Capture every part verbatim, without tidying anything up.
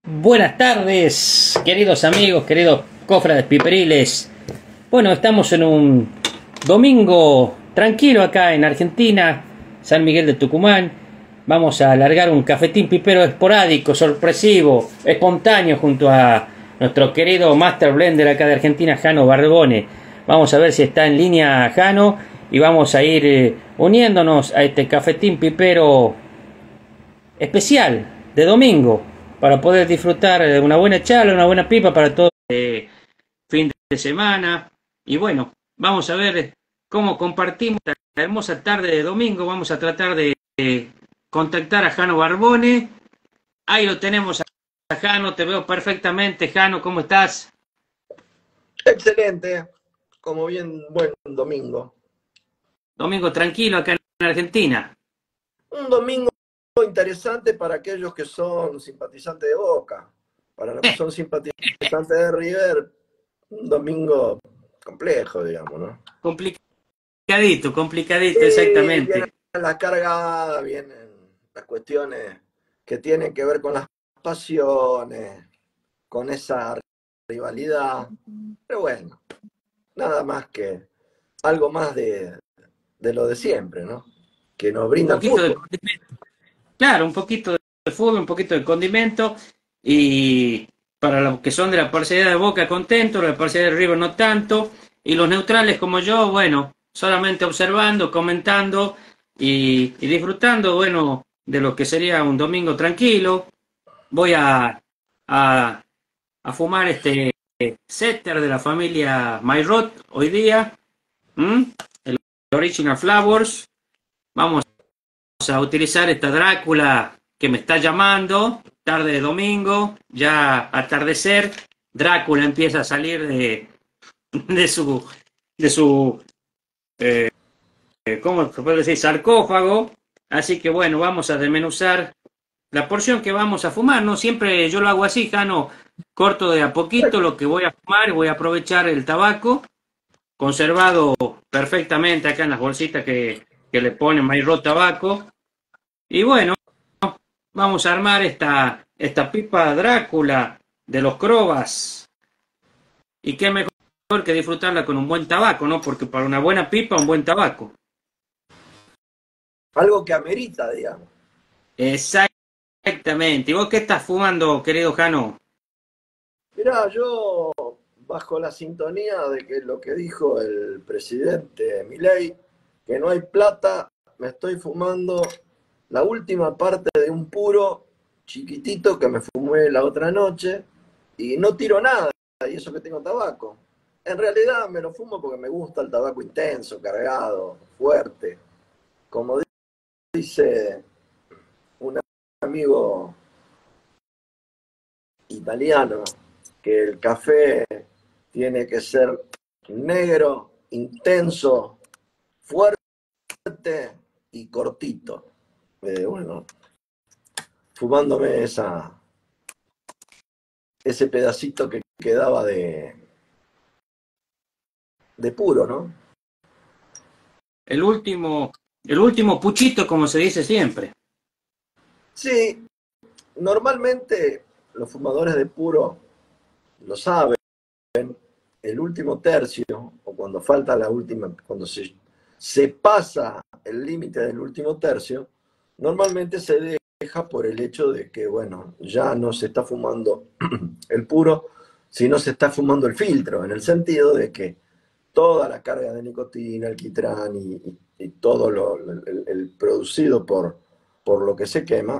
Buenas tardes, queridos amigos, queridos cofrades piperiles. Bueno, estamos en un domingo tranquilo acá en Argentina, San Miguel de Tucumán. Vamos a alargar un cafetín pipero esporádico, sorpresivo, espontáneo junto a nuestro querido Master Blender acá de Argentina, Jano Barbone. Vamos a ver si está en línea Jano y vamos a ir eh, uniéndonos a este cafetín pipero especial de domingo, para poder disfrutar de una buena charla, una buena pipa para todo el fin de semana. Y bueno, vamos a ver cómo compartimos esta hermosa tarde de domingo. Vamos a tratar de, de contactar a Jano Barbone. Ahí lo tenemos a Jano, te veo perfectamente. Jano, ¿cómo estás? Excelente, como bien buen domingo. Domingo tranquilo acá en Argentina. Un domingo interesante para aquellos que son simpatizantes de Boca, para los que son simpatizantes de River, un domingo complejo, digamos, ¿no? Complicadito, complicadito, Sí, exactamente. vienen las cargadas, vienen las cuestiones que tienen que ver con las pasiones, con esa rivalidad, pero bueno, nada más que algo más de, de lo de siempre, ¿no? Que nos Un brinda el poquito de fútbol. condimento. Claro, un poquito de fútbol, un poquito de condimento. Y para los que son de la parcialidad de Boca, contento, la parcialidad de River no tanto. Y los neutrales como yo, bueno, solamente observando, comentando y, y disfrutando, bueno, de lo que sería un domingo tranquilo. Voy a, a, a fumar este setter de la familia Mayrot hoy día, ¿m? El Original Flowers. Vamos a utilizar esta Drácula que me está llamando, tarde de domingo, ya atardecer, Drácula empieza a salir de, de su, de su, eh, ¿cómo se puede decir? Sarcófago. Así que bueno, vamos a desmenuzar la porción que vamos a fumar, ¿no? Siempre yo lo hago así, Jano, corto de a poquito lo que voy a fumar, voy a aprovechar el tabaco, conservado perfectamente acá en las bolsitas que, que le ponen Mairro Tabaco. Y bueno, vamos a armar esta, esta pipa Drácula de los Crobas. Y qué mejor que disfrutarla con un buen tabaco, ¿no? Porque para una buena pipa, un buen tabaco. Algo que amerita, digamos. Exactamente. ¿Y vos qué estás fumando, querido Jano? Mirá, yo bajo la sintonía de que lo que dijo el presidente Milei, que no hay plata, me estoy fumando la última parte de un puro chiquitito que me fumé la otra noche y no tiro nada, y eso que tengo tabaco. En realidad me lo fumo porque me gusta el tabaco intenso, cargado, fuerte. Como dice un amigo italiano, que el café tiene que ser negro, intenso, fuerte y cortito. Eh, bueno, fumándome esa, ese pedacito que quedaba de, de puro, ¿no? El último, el último puchito, como se dice siempre. Sí, normalmente los fumadores de puro lo saben, el último tercio, o cuando falta la última, cuando se, se pasa el límite del último tercio, normalmente se deja por el hecho de que, bueno, ya no se está fumando el puro, sino se está fumando el filtro, en el sentido de que toda la carga de nicotina, alquitrán y, y, y todo lo, el, el producido por, por lo que se quema,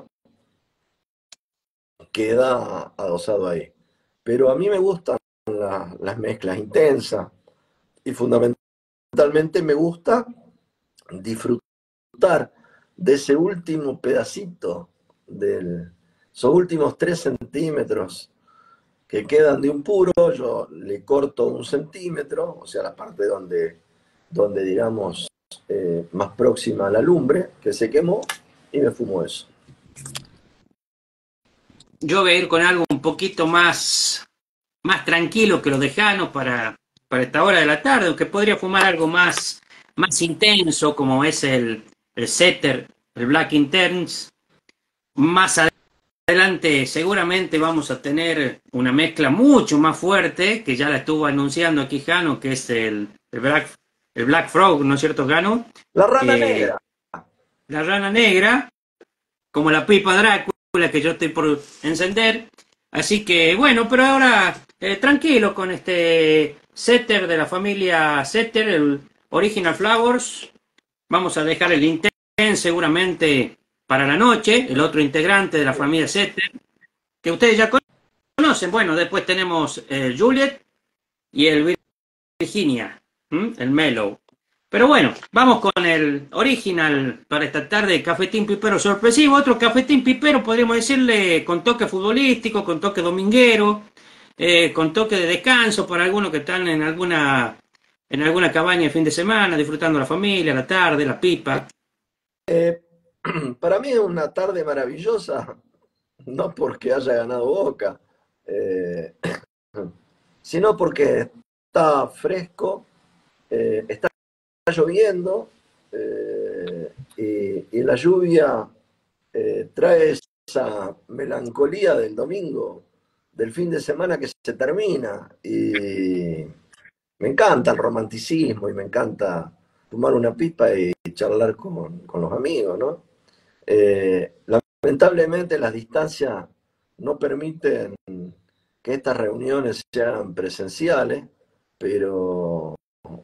queda adosado ahí. Pero a mí me gustan la, las mezclas intensas y fundamentalmente me gusta disfrutar de ese último pedacito, de esos últimos tres centímetros que quedan de un puro. Yo le corto un centímetro, o sea, la parte donde, donde digamos, eh, más próxima a la lumbre que se quemó, y me fumo eso. Yo voy a ir con algo un poquito más, más tranquilo que los de Jano para, para esta hora de la tarde, aunque podría fumar algo más, más intenso, como es el, el Setter, el Black Intense, más adelante seguramente vamos a tener una mezcla mucho más fuerte, que ya la estuvo anunciando aquí Jano, que es el, el Black, el Black Frog, ¿no es cierto, Jano? La rana Eh, negra. la rana negra, como la pipa Drácula que yo estoy por encender. Así que bueno, pero ahora eh, tranquilo con este setter de la familia Setter, el Original Flowers. Vamos a dejar el Inten seguramente para la noche, el otro integrante de la Sí. familia Setter, que ustedes ya conocen. Bueno, después tenemos el Juliet y el Virginia, ¿m? El Mellow. Pero bueno, vamos con el original para esta tarde, cafetín pipero sorpresivo, otro cafetín pipero, podríamos decirle, con toque futbolístico, con toque dominguero, eh, con toque de descanso para algunos que están en alguna, en alguna cabaña el fin de semana, disfrutando la familia, la tarde, la pipa. Eh, para mí es una tarde maravillosa, no porque haya ganado Boca, eh, sino porque está fresco, eh, está lloviendo eh, y, y la lluvia eh, trae esa melancolía del domingo, del fin de semana que se termina. Y me encanta el romanticismo y me encanta fumar una pipa y charlar con, con los amigos, ¿no? Eh, lamentablemente las distancias no permiten que estas reuniones sean presenciales, pero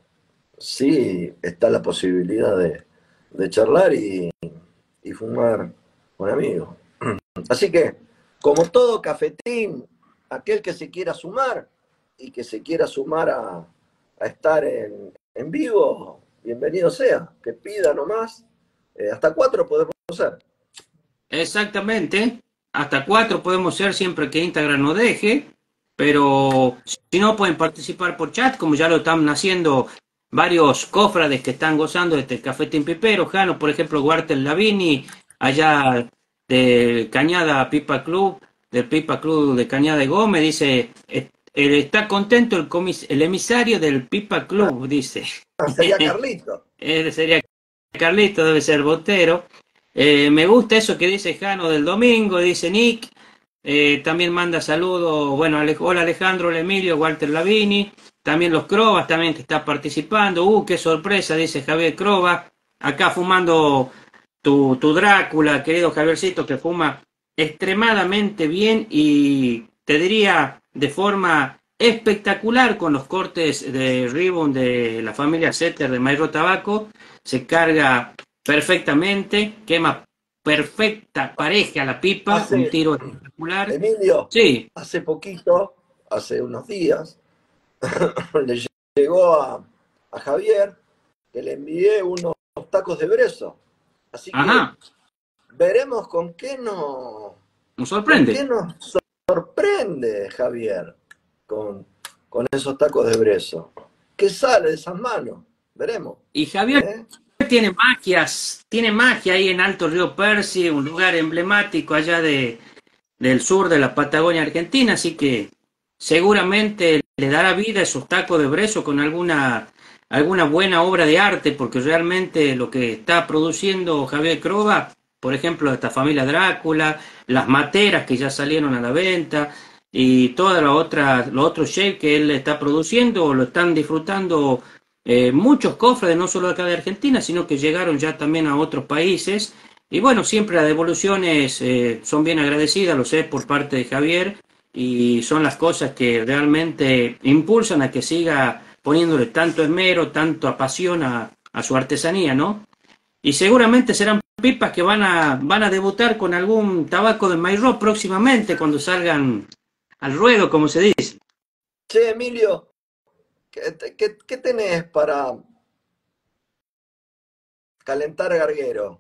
sí está la posibilidad de, de charlar y, y fumar con amigos. Así que, como todo cafetín, aquel que se quiera sumar y que se quiera sumar a, a estar en, en vivo, bienvenido sea, que pida nomás. Eh, hasta cuatro podemos ser. Exactamente, hasta cuatro podemos ser siempre que Instagram nos deje, pero si no pueden participar por chat, como ya lo están haciendo varios cofrades que están gozando de este cafetín pipero, Jano, por ejemplo, Walter Lavini, allá de Cañada Pipa Club, del Pipa Club de Cañada de Gómez, dice, "Eh, eh, está contento el, comis- el emisario del Pipa Club", dice. Ah, sería Carlito. Él sería Carlito, debe ser Botero. Eh, me gusta eso que dice Jano del domingo, dice Nick. Eh, también manda saludos, bueno, Ale- hola Alejandro, hola Emilio, Walter Lavini. También los Crovas también que está participando. Uh, qué sorpresa, dice Javier Crova. Acá fumando tu, tu Drácula, querido Javiercito, que fuma extremadamente bien y te diría de forma espectacular con los cortes de ribbon de la familia Setter de Mayro Tabaco. Se carga perfectamente, quema perfecta pareja a la pipa, un Hace, tiro espectacular. Emilio, Sí, hace poquito, hace unos días, le llegó a, a Javier que le envié unos tacos de brezo. Así que ajá, veremos con qué nos, nos con qué sorprende. nos sorprende Javier con, con esos tacos de brezo. ¿Qué sale de esas manos? Veremos. Y Javier ¿Eh? tiene magias, tiene magia ahí en Alto Río Percy, un lugar emblemático allá de, del sur de la Patagonia Argentina, así que seguramente le dará vida a esos tacos de brezo con alguna, alguna buena obra de arte, porque realmente lo que está produciendo Javier Crova, por ejemplo, esta familia Drácula, las materas que ya salieron a la venta y todas las otras, los otros shapes que él está produciendo, lo están disfrutando eh, muchos cofres, no solo acá de Argentina, sino que llegaron ya también a otros países. Y bueno, siempre las devoluciones eh, son bien agradecidas, lo sé, por parte de Javier, y son las cosas que realmente impulsan a que siga poniéndole tanto esmero, tanto pasión a, a su artesanía, ¿no? Y seguramente serán pipas que van a, van a debutar con algún tabaco de Mairó próximamente, cuando salgan al ruedo, como se dice. Che, Emilio, ¿qué, qué, qué tenés para calentar garguero?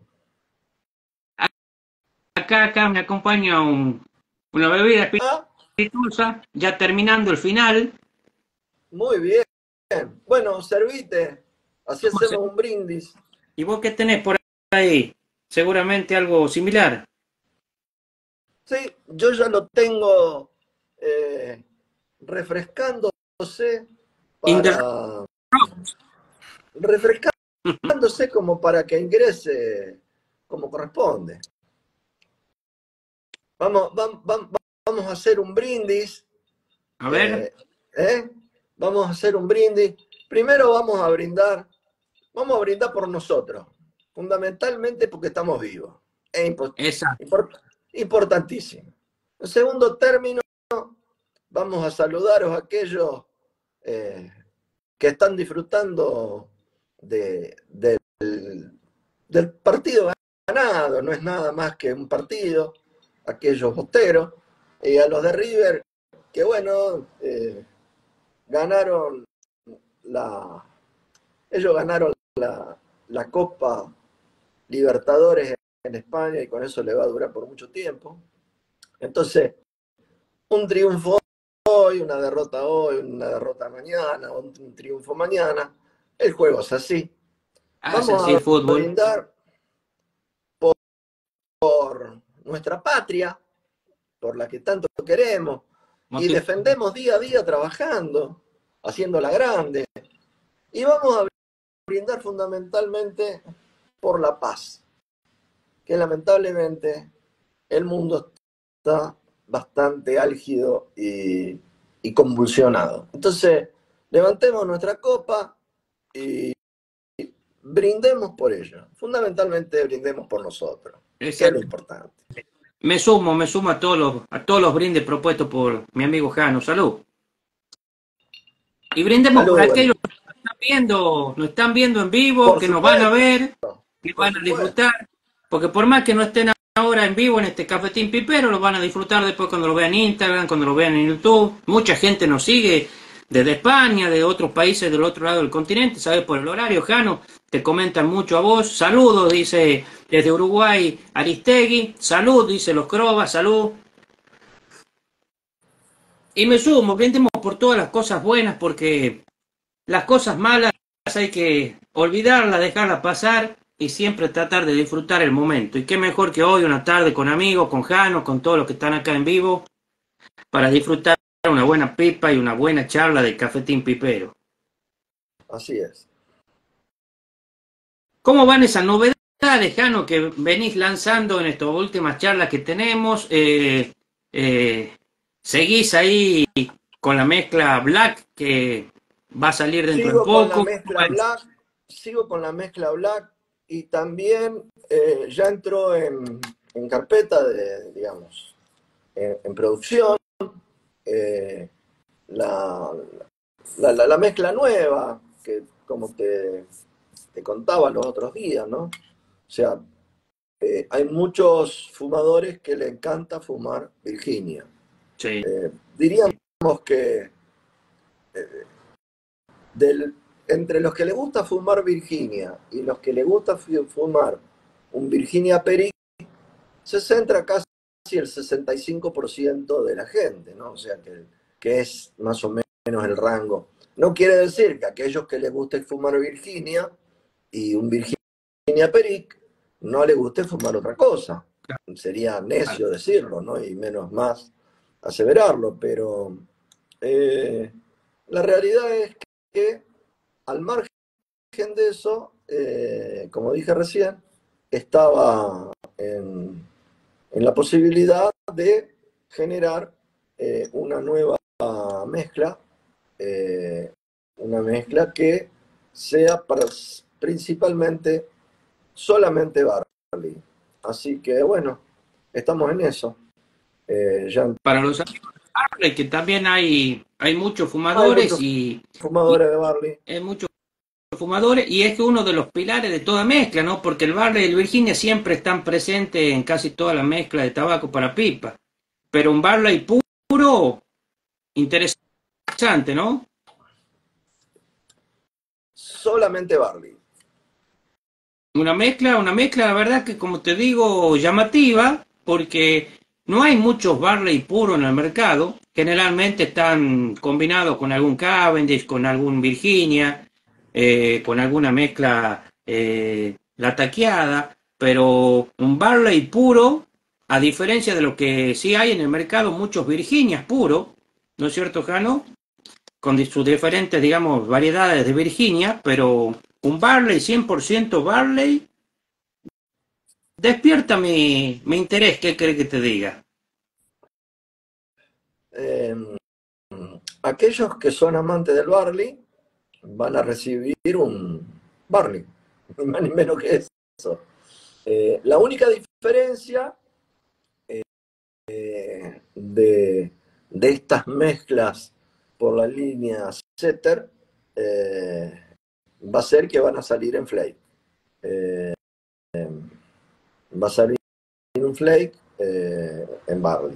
Acá, acá me acompaña un- una bebida Ah, espirituosa, ya terminando el final. muy bien. Bueno, servite. Así Vamos a- hacemos un brindis. ¿Y vos qué tenés por ahí? Seguramente algo similar. Sí, yo ya lo tengo eh, refrescándose In the para refrescándose como para que ingrese como corresponde. Vamos, vam- vam- vamos a hacer un brindis. A ver, eh, ¿eh? Vamos a hacer un brindis. Primero vamos a brindar, vamos a brindar por nosotros, fundamentalmente porque estamos vivos. Es impo- esa. import- importantísimo. En segundo término, vamos a saludaros a aquellos eh, que están disfrutando de, del, del partido ganado, no es nada más que un partido, aquellos bosteros, y a los de River, que bueno, eh, ganaron la, ellos ganaron la, la Copa Libertadores en España y con eso le va a durar por mucho tiempo. Entonces, un triunfo hoy, una derrota hoy, una derrota mañana, un, un triunfo mañana. El juego es así. Hace Vamos así el a fútbol. brindar por, por nuestra patria, por la que tanto queremos y Motiv- defendemos día a día trabajando, haciéndola grande. Y vamos a brindar fundamentalmente por la paz, que lamentablemente el mundo está bastante álgido y, y convulsionado. Entonces, levantemos nuestra copa y brindemos por ello. Fundamentalmente brindemos por nosotros, que es lo Exacto. importante. Me sumo, me sumo a todos los, a todos los brindes propuestos por mi amigo Jano. Salud. Y brindemos por Salud, aquellos que nos están viendo, nos están viendo en vivo, por que nos van a supuesto, ver, que por van a supuesto. disfrutar, porque por más que no estén ahora en vivo en este cafetín pipero, lo van a disfrutar después cuando lo vean en Instagram, cuando lo vean en YouTube. Mucha gente nos sigue desde España, de otros países del otro lado del continente, ¿sabes? Por el horario, Jano, te comentan mucho a vos. Saludos, dice desde Uruguay Aristegui. Salud, dice Los Crobas, salud. Y me sumo, brindemos por todas las cosas buenas, porque las cosas malas hay que olvidarlas, dejarlas pasar y siempre tratar de disfrutar el momento. Y qué mejor que hoy, una tarde con amigos, con Jano, con todos los que están acá en vivo, para disfrutar una buena pipa y una buena charla de cafetín pipero. Así es. ¿Cómo van esas novedades, Jano, que venís lanzando en estas últimas charlas que tenemos? Eh, eh, ¿Seguís ahí con la mezcla Black que va a salir dentro de Sigo con la poco? ¿Cómo va mezcla eso? black, sigo con la mezcla black y también eh, ya entró en, en carpeta de, digamos, en, en producción eh, la, la, la, la, mezcla nueva, que como te, te, contaba los otros días, ¿no? O sea, eh, hay muchos fumadores que le encanta fumar Virginia. Sí. Eh, diríamos que eh, del, entre los que le gusta fumar Virginia y los que le gusta fumar un Virginia Perique, se centra casi el sesenta y cinco por ciento de la gente, ¿no? O sea, que, que es más o menos el rango. No quiere decir que aquellos que les guste fumar Virginia y un Virginia Perique no les guste fumar otra cosa. Sería necio decirlo, ¿no? Y menos más aseverarlo, pero eh, la realidad es que al margen de eso, eh, como dije recién, estaba en, en la posibilidad de generar eh, una nueva mezcla, eh, una mezcla que sea para, principalmente solamente barley. Así que bueno, estamos en eso. Eh, ya Para los amigos de Barley, que también hay, hay muchos hay fumadores muchos y, y fumadores de barley. hay muchos fumadores y es que uno de los pilares de toda mezcla, ¿no? Porque el Barley y el Virginia siempre están presentes en casi toda la mezcla de tabaco para pipa. Pero un Barley puro, interesante, ¿no? Solamente barley. Una mezcla, una mezcla, la verdad que como te digo, llamativa, porque no hay muchos Barley puros en el mercado. Generalmente están combinados con algún Cavendish, con algún Virginia, eh, con alguna mezcla eh, la taqueada, pero un Barley puro, a diferencia de lo que sí hay en el mercado, muchos Virginias puros, ¿no es cierto, Jano? Con sus diferentes, digamos, variedades de Virginia, pero un Barley, cien por ciento Barley, despierta mi, mi interés, ¿qué cree que te diga? Eh, aquellos que son amantes del barley van a recibir un barley, ni más ni menos que eso. Eh, la única diferencia eh, de, de estas mezclas por la línea Setter eh, va a ser que van a salir en flake. Eh, va a salir un flake eh, en barley.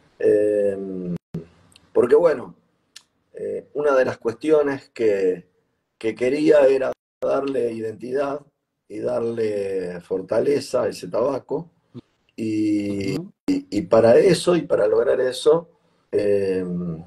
Eh, porque bueno, eh, una de las cuestiones que, que quería era darle identidad y darle fortaleza a ese tabaco. Y, Ujú. y, y para eso, y para lograr eso, eh,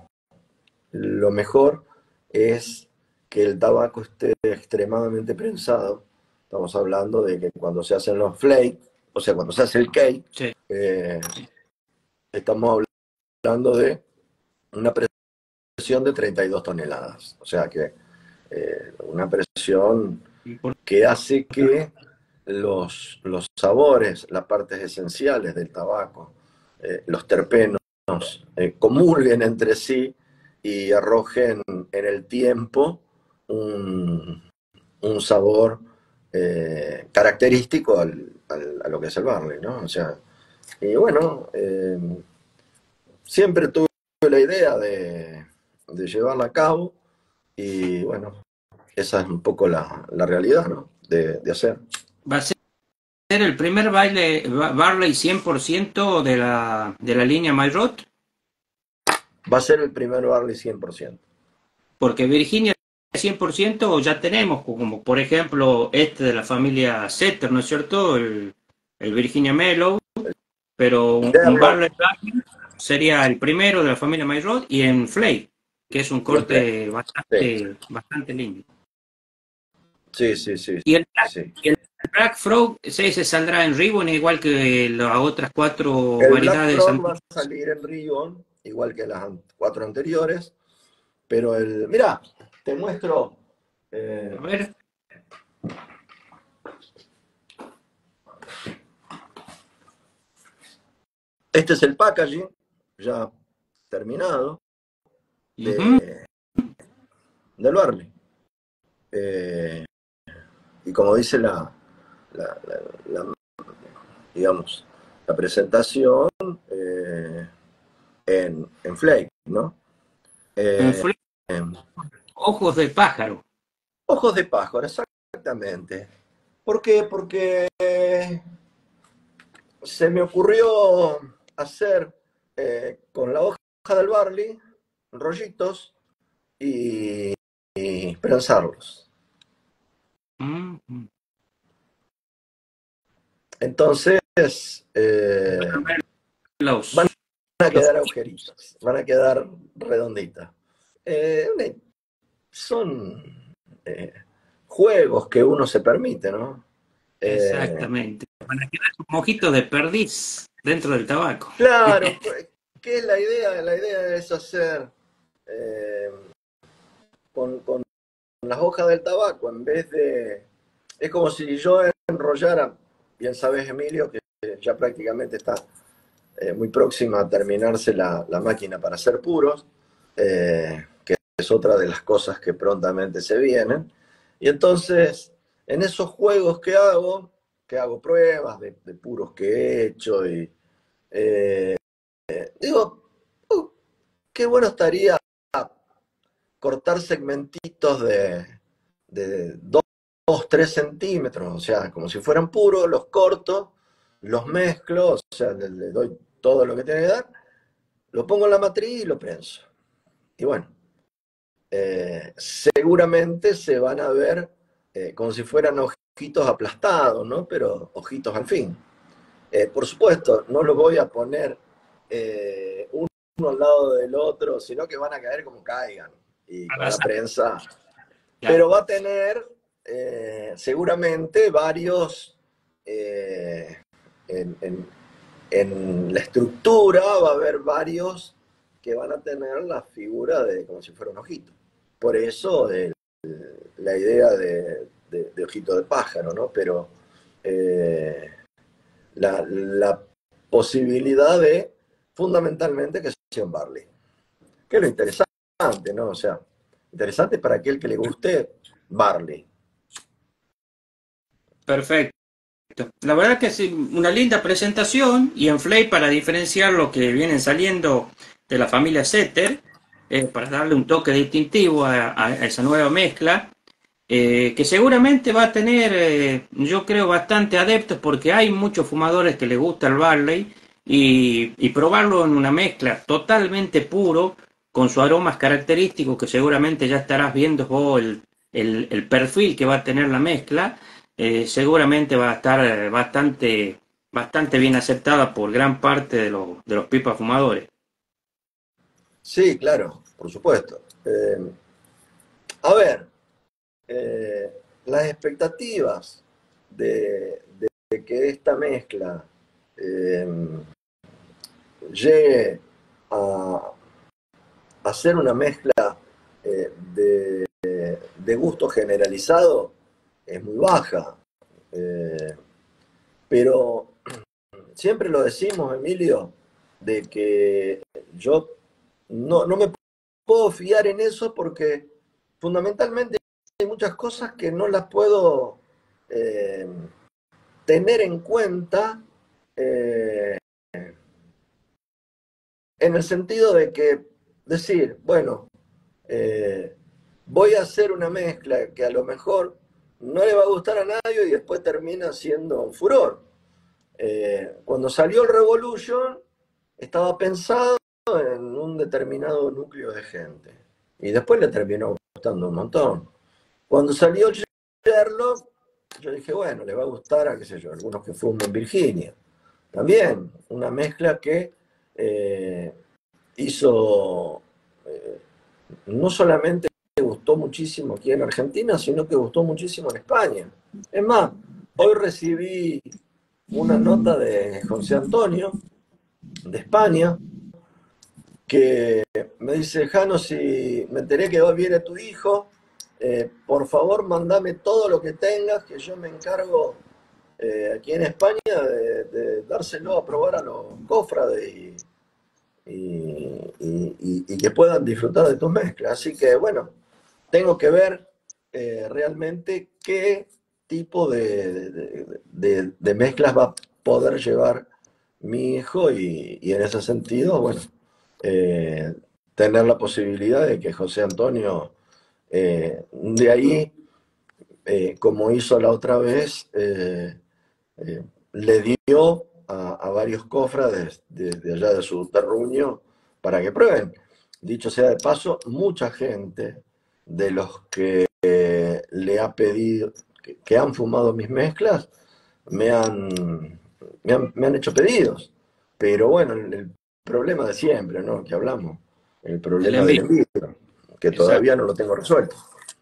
lo mejor es que el tabaco esté extremadamente prensado. Estamos hablando de que cuando se hacen los flakes, o sea, cuando se hace el cake, Sí. eh, estamos hablando de una presión de treinta y dos toneladas. O sea que eh, una presión que hace que los, los sabores, las partes esenciales del tabaco, eh, los terpenos, eh, comulguen entre sí y arrojen en el tiempo un, un sabor eh, característico al, al, a lo que es el barley, ¿no? O sea, y bueno, eh, siempre tuve la idea de, de llevarla a cabo y bueno, esa es un poco la, la realidad, ¿no? De, de hacer. Va a ser el primer baile Barley cien por ciento de la, de la línea Mayrot, Va a ser el primer barley cien por ciento. porque Virginia cien por ciento ya tenemos, como por ejemplo este de la familia Setter, ¿no es cierto? El, el Virginia Mellow, pero un, un Barley sería el primero de la familia Mayrot y en Flake, que es un Y en play. corte Sí, bastante, bastante lindo. sí, sí, sí. Y el, sí. y el Black Frog ese se saldrá en Ribbon igual que las otras cuatro El Black variedades Frog va a antiguas. salir en Ribbon, igual que las cuatro anteriores, pero el... Mira, te muestro... A eh, ver, este es el packaging, ya terminado, uh-huh. de, del barley. Eh, y como dice la, la, la, la digamos, la presentación eh, en, en Flake, ¿no? En Eh, Flake, eh, ojos de pájaro. ojos de pájaro, exactamente. ¿Por qué? Porque se me ocurrió hacer eh, con la hoja del barley rollitos y, y prensarlos. Mm-hmm. Entonces eh, van Los, a los, quedar agujeritos, van a quedar redonditas. Eh, son eh, juegos que uno se permite, ¿no? Eh, exactamente. Van a quedar un mojito de perdiz dentro del tabaco. claro, ¿qué es la idea? La idea es hacer eh, con, con las hojas del tabaco, en vez de... Es como si yo enrollara, bien sabes, Emilio, que ya prácticamente está eh, muy próxima a terminarse la, la máquina para hacer puros, eh, que es otra de las cosas que prontamente se vienen. Y entonces, en esos juegos que hago, que hago pruebas de, de puros que he hecho, y eh, digo, uh, qué bueno estaría cortar segmentitos de, de dos, tres centímetros, o sea, como si fueran puros, los corto, los mezclo, o sea, le, le doy todo lo que tiene que dar, lo pongo en la matriz y lo prenso. Y bueno, eh, seguramente se van a ver eh, como si fueran ojitos aplastados, ¿no? Pero ojitos al fin. Eh, por supuesto, no los voy a poner eh, uno al lado del otro, sino que van a caer como caigan y con la prensa. Pero va a tener eh, seguramente varios eh, en, en, en la estructura va a haber varios que van a tener la figura de como si fuera un ojito. Por eso el, la idea de, de, de, ojito de pájaro, ¿no? Pero eh, la, la, posibilidad de fundamentalmente que sea un barley. que es lo interesante, ¿no? O sea, interesante para aquel que le guste barley. Perfecto. La verdad que es una linda presentación y en Flay para diferenciar lo que vienen saliendo de la familia Setter, eh, para darle un toque distintivo a, a esa nueva mezcla, eh, que seguramente va a tener, eh, yo creo, bastante adeptos porque hay muchos fumadores que les gusta el barley y, y probarlo en una mezcla totalmente puro, con sus aromas característicos que seguramente ya estarás viendo vos el, el, el perfil que va a tener la mezcla, eh, seguramente va a estar eh, bastante, bastante bien aceptada por gran parte de, los de los pipas fumadores. Sí, claro, por supuesto. Eh, a ver, eh, las expectativas de, de que esta mezcla eh, llegue a, a ser una mezcla eh, de, de gusto generalizado es muy baja. Eh, pero siempre lo decimos, Emilio, de que yo no, no me puedo fiar en eso porque fundamentalmente hay muchas cosas que no las puedo eh, tener en cuenta eh, en el sentido de que decir, bueno, eh, voy a hacer una mezcla que a lo mejor no le va a gustar a nadie y después termina siendo un furor. Eh, cuando salió el Revolution, estaba pensado en un determinado núcleo de gente. Y después le terminó gustando un montón. Cuando salió Sherlock, yo dije, bueno, le va a gustar a, qué sé yo, algunos que fuman en Virginia. También una mezcla que eh, hizo, eh, no solamente gustó muchísimo aquí en Argentina, sino que gustó muchísimo en España. Es más, hoy recibí una nota de José Antonio, de España, que me dice, Jano, si me enteré que hoy viene tu hijo, eh, por favor mandame todo lo que tengas, que yo me encargo eh, aquí en España de, de, dárselo a probar a los cofrades y, y, y, y, que puedan disfrutar de tus mezclas. Así que bueno, tengo que ver eh, realmente qué tipo de, de, de, de mezclas va a poder llevar mi hijo y, y en ese sentido, bueno, eh, tener la posibilidad de que José Antonio eh, de ahí, eh, como hizo la otra vez, eh, eh, le dio a, a varios cofrades de, de allá de su terruño para que prueben. Dicho sea de paso, mucha gente de los que eh, le ha pedido, que, que han fumado mis mezclas, me han, me han, me han hecho pedidos. Pero bueno, el, el problema de siempre, ¿no? Que hablamos, el El problema del envío. envío, que Exacto. todavía no lo tengo resuelto.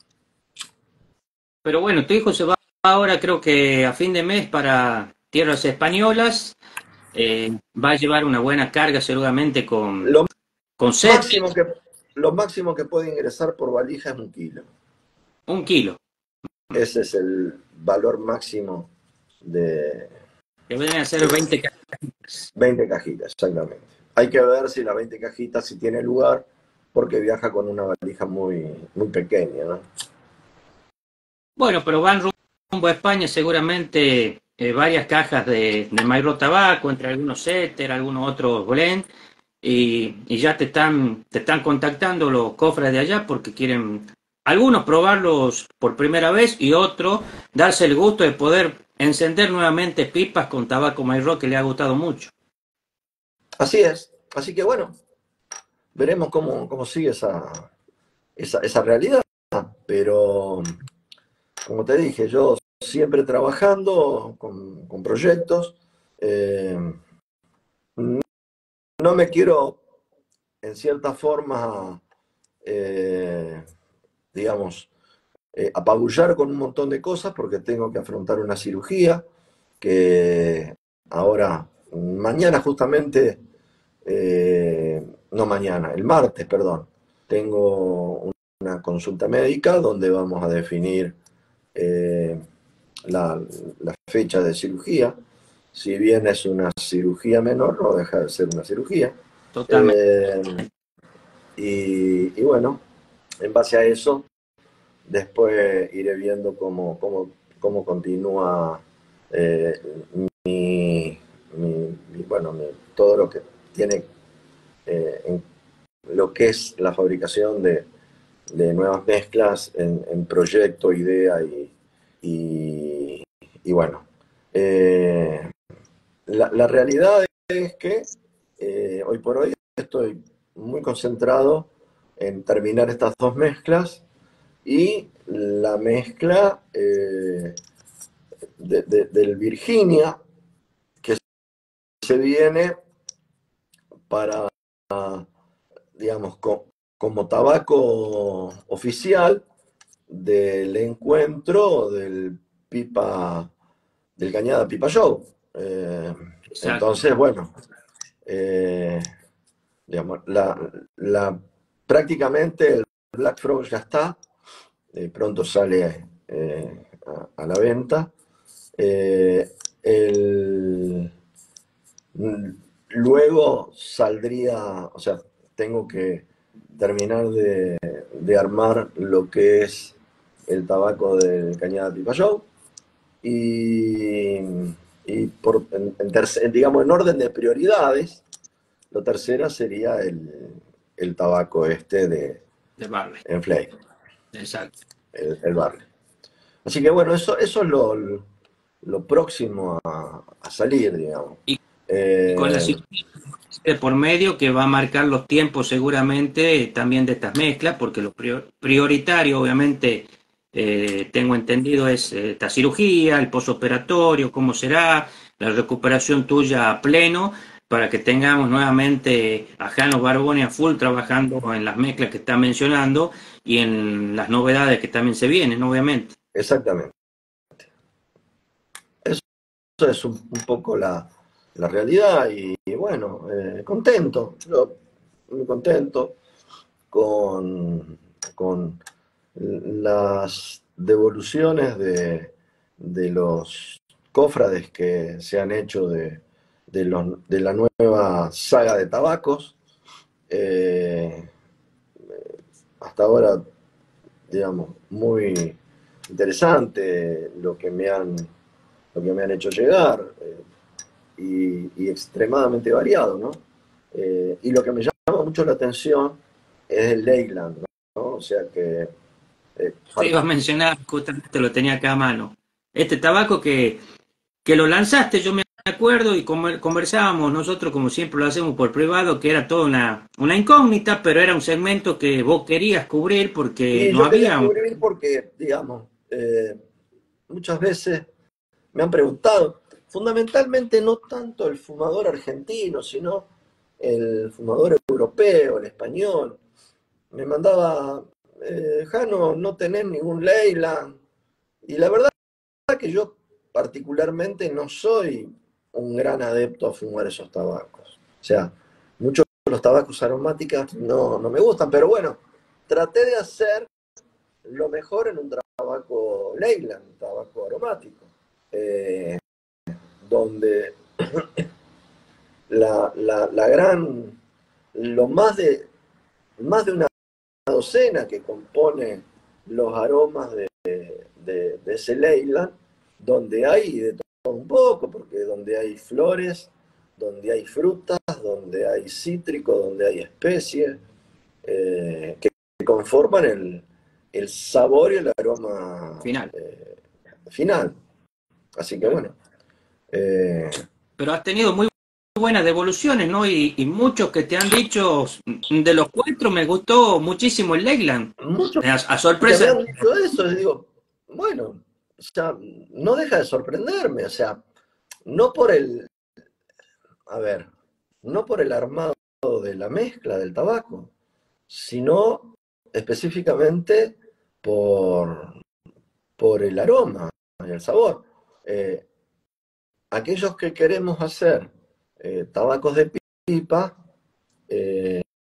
Pero bueno, tu hijo se va ahora, creo que a fin de mes, para tierras españolas. Eh, va a llevar una buena carga seguramente con, Lo con set, máximo que, lo máximo que puede ingresar por valija es un kilo. un kilo. Ese es el valor máximo de, Que deben hacer de veinte cajas. veinte cajitas, exactamente. Hay que ver si las veinte cajitas si tiene lugar, porque viaja con una valija muy, muy pequeña, ¿no? Bueno, pero van rumbo a España seguramente eh, varias cajas de, de Mairo Tabaco, entre algunos Setter, algunos otros Blend, y, y ya te están, te están contactando los cofres de allá porque quieren algunos probarlos por primera vez y otros darse el gusto de poder encender nuevamente pipas con tabaco Mairo que le ha gustado mucho. Así es. Así que bueno, veremos cómo, cómo sigue esa, esa, esa realidad. Pero, como te dije, yo siempre trabajando con, con proyectos. Eh, no me quiero, en cierta forma, eh, digamos, eh, apabullar con un montón de cosas porque tengo que afrontar una cirugía que ahora, mañana justamente, eh, no mañana, el martes, perdón, tengo una consulta médica donde vamos a definir eh, la, la fecha de cirugía. Si bien es una cirugía menor, no deja de ser una cirugía. Totalmente. Eh, Y, y bueno, en base a eso, después iré viendo cómo, cómo, cómo continúa eh, mi, mi- mi- bueno, mi- todo lo que tiene eh, en lo que es la fabricación de, de nuevas mezclas en, en proyecto, idea y, y, y bueno. Eh, la, la realidad es que eh, hoy por hoy estoy muy concentrado en terminar estas dos mezclas y la mezcla eh, de, de, del Virginia que se viene para, digamos, co, como tabaco oficial del encuentro del Pipa, del Cañada Pipa Show. Eh, Exacto. entonces, bueno, eh, digamos, la, la, prácticamente el Black Frog ya está, eh, pronto sale eh, a, a, la venta. Eh, el, luego saldría, o sea, tengo que terminar de, de armar lo que es el tabaco del Cañada Pipa Show y, y por, en, en tercer, digamos en orden de prioridades, lo tercera sería el, el tabaco este de De Barley. Enflake, Exacto. el, el Barley. Así que bueno, eso, eso es lo, lo próximo a, a salir, digamos. Y, y con la Eh, situación de por medio que va a marcar los tiempos seguramente también de estas mezclas, porque lo prioritario, obviamente, eh, tengo entendido, es eh, esta cirugía, el posoperatorio, cómo será, la recuperación tuya a pleno, para que tengamos nuevamente a Jano Barboni a full trabajando en las mezclas que está mencionando y en las novedades que también se vienen, obviamente. exactamente. Eso es un, un poco la, la realidad y, y bueno, eh, contento, yo muy contento con, con las devoluciones de, de los cofrades que se han hecho de, de, los, de la nueva saga de tabacos. Eh, hasta ahora, digamos, muy interesante lo que me han, lo que me han hecho llegar. Eh, y, y extremadamente variado, ¿no? Eh, y lo que me llama mucho la atención es el Leyland, ¿no? O sea que... Eh, Te iba a mencionar, justamente lo tenía acá a mano. Este tabaco que, que lo lanzaste, yo me acuerdo, y como conversábamos nosotros, como siempre lo hacemos por privado, que era toda una, una incógnita, pero era un segmento que vos querías cubrir porque y no yo quería había un... cubrir porque, digamos, eh, muchas veces me han preguntado, fundamentalmente no tanto el fumador argentino, sino el fumador europeo, el español. Me mandaba, eh, Jano, no tenés ningún Leyland. Y la verdad que yo particularmente no soy un gran adepto a fumar esos tabacos. O sea, muchos de los tabacos aromáticos no, no me gustan, pero bueno, traté de hacer lo mejor en un tabaco Leyland, un tabaco aromático, eh, donde la, la, la, gran, lo más de, más de una docena que compone los aromas de, de, de ese Leyland, donde hay de todo un poco, porque donde hay flores, donde hay frutas, donde hay cítricos, donde hay especies, eh, que conforman el, el, sabor y el aroma final. eh, final. Así que bueno. Eh, Pero has tenido muy buenas devoluciones, ¿no? Y, y muchos que te han dicho, de los cuatro me gustó muchísimo el Leyland. muchos A, a que me sorpresa. han dicho eso, y digo, bueno, o sea, no deja de sorprenderme, o sea, no por el, a ver, no por el armado de la mezcla del tabaco, sino específicamente por, por el aroma y el sabor. Eh, aquellos que queremos hacer eh, tabacos de pipa, eh,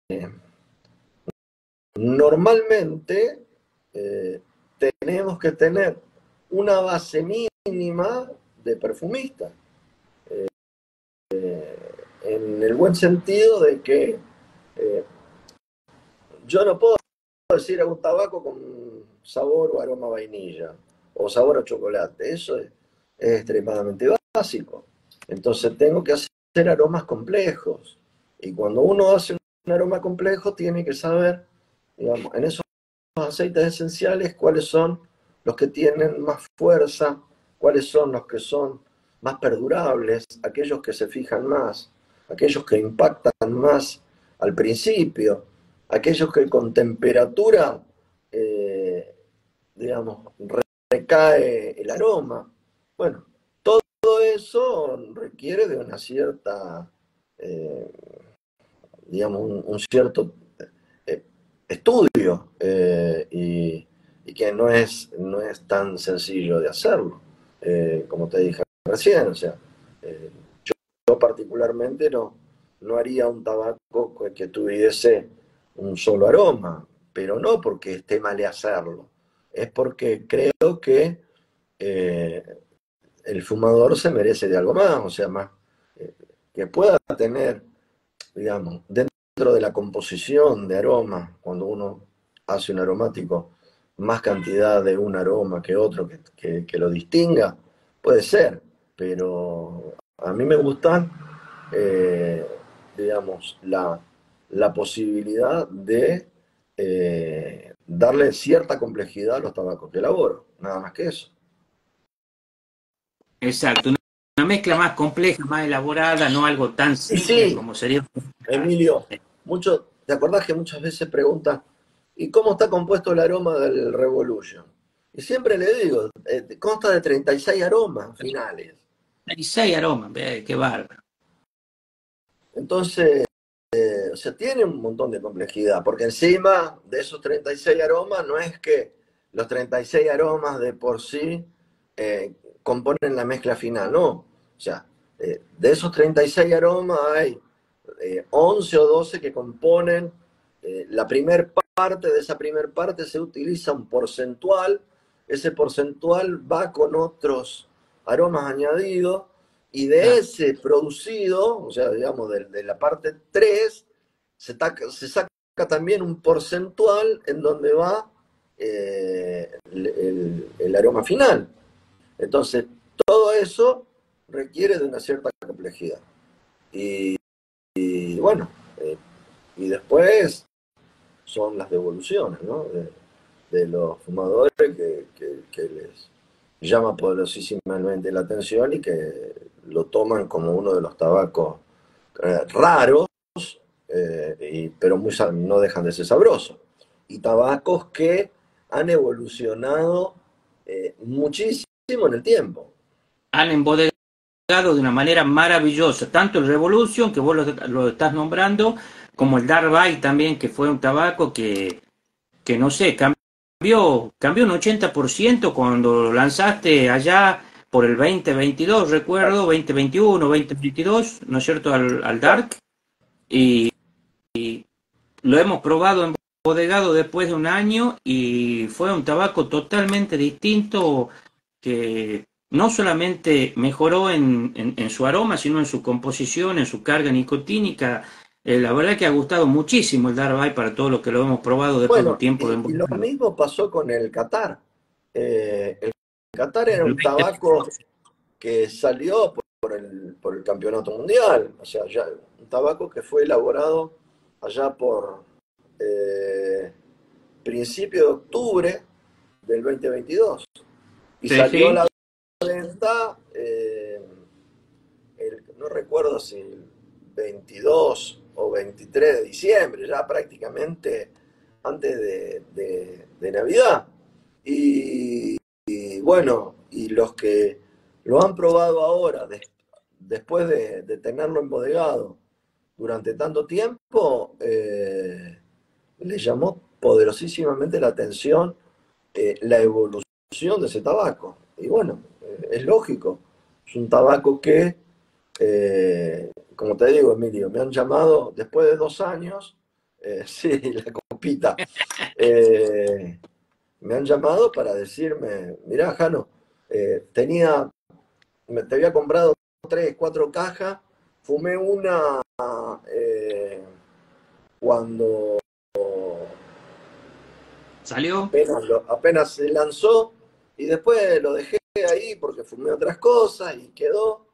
normalmente eh, tenemos que tener una base mínima de perfumista. Eh, en el buen sentido de que eh, yo no puedo decir a un tabaco con sabor o aroma a vainilla o sabor a chocolate. Eso es, es extremadamente básico. Entonces tengo que hacer aromas complejos. Y cuando uno hace un aroma complejo, tiene que saber, digamos, en esos aceites esenciales, cuáles son los que tienen más fuerza, cuáles son los que son más perdurables, aquellos que se fijan más, aquellos que impactan más al principio, aquellos que con temperatura, eh, digamos, recae el aroma. Bueno, todo eso requiere de una cierta, eh, digamos, un, un cierto eh, estudio eh, y, y, que no es, no es tan sencillo de hacerlo, eh, como te dije recién. O sea, eh, yo, yo particularmente no, no haría un tabaco que, que tuviese un solo aroma, pero no porque esté mal de hacerlo, es porque creo que eh, el fumador se merece de algo más, o sea, más eh, que pueda tener, digamos, dentro de la composición de aroma, cuando uno hace un aromático, más cantidad de un aroma que otro que, que, que lo distinga, puede ser, pero a mí me gustan, eh, digamos, la, la posibilidad de eh, darle cierta complejidad a los tabacos que elaboro, nada más que eso. Exacto, una, una mezcla más compleja, más elaborada, no algo tan Y simple sí, como sería. Emilio, mucho, ¿te acordás que muchas veces preguntan, ¿y cómo está compuesto el aroma del Revolution? Y siempre le digo, eh, consta de treinta y seis aromas finales. Y seis aromas, ve, qué bárbaro. Entonces, eh, o sea, tiene un montón de complejidad, porque encima de esos treinta y seis aromas, no es que los treinta y seis aromas de por sí eh, componen la mezcla final, no. O sea, eh, de esos treinta y seis aromas hay eh, once o doce que componen eh, la primer parte. De esa primer parte se utiliza un porcentual, ese porcentual va con otros aromas añadidos, y de Claro. ese producido, o sea, digamos, de, de la parte tres, se, taca, se, saca también un porcentual en donde va eh, el, el, el aroma final. Entonces, todo eso requiere de una cierta complejidad. Y, y bueno, eh, y después son las devoluciones, ¿no? De, de los fumadores que, que, que, les llama poderosísimamente la atención y que lo toman como uno de los tabacos eh, raros, eh, y, pero muy, no dejan de ser sabrosos. Y tabacos que han evolucionado eh, muchísimo en el tiempo. Han embodegado de una manera maravillosa, tanto el Revolution, que vos lo, lo estás nombrando, como el Dark Bite también, que fue un tabaco que, que no sé, cambió, cambió un ochenta por ciento cuando lo lanzaste allá por el veinte veintidós, recuerdo, veinte veintiuno, veinte veintidós, ¿no es cierto?, al, al Dark, y, y lo hemos probado embodegado después de un año y fue un tabaco totalmente distinto que no solamente mejoró en, en, en su aroma, sino en su composición, en su carga nicotínica. Eh, la verdad que ha gustado muchísimo el Darby para todo lo que lo hemos probado después de un Bueno, tiempo de y, y lo embotellado. mismo pasó con el Qatar. Eh, el Qatar era un tabaco que salió por, por, el, por el campeonato mundial, o sea, ya, un tabaco que fue elaborado allá por eh, principio de octubre del dos mil veintidós y Sí, salió a sí. la venta, eh, el, no recuerdo si el veintidós o veintitrés de diciembre, ya prácticamente antes de, de, de Navidad. Y, y, bueno, y los que lo han probado ahora, de, después de, de, tenerlo embodegado durante tanto tiempo, eh, les llamó poderosísimamente la atención eh, la evolución de ese tabaco. Y bueno, eh, es lógico, es un tabaco que, eh, como te digo, Emilio, me han llamado después de dos años, eh, sí, la copita, eh, me han llamado para decirme, mirá, Jano, eh, tenía, me, te había comprado tres, cuatro cajas, fumé una eh, cuando ¿Salió? apenas, lo- apenas se lanzó y después lo dejé ahí porque fumé otras cosas y quedó.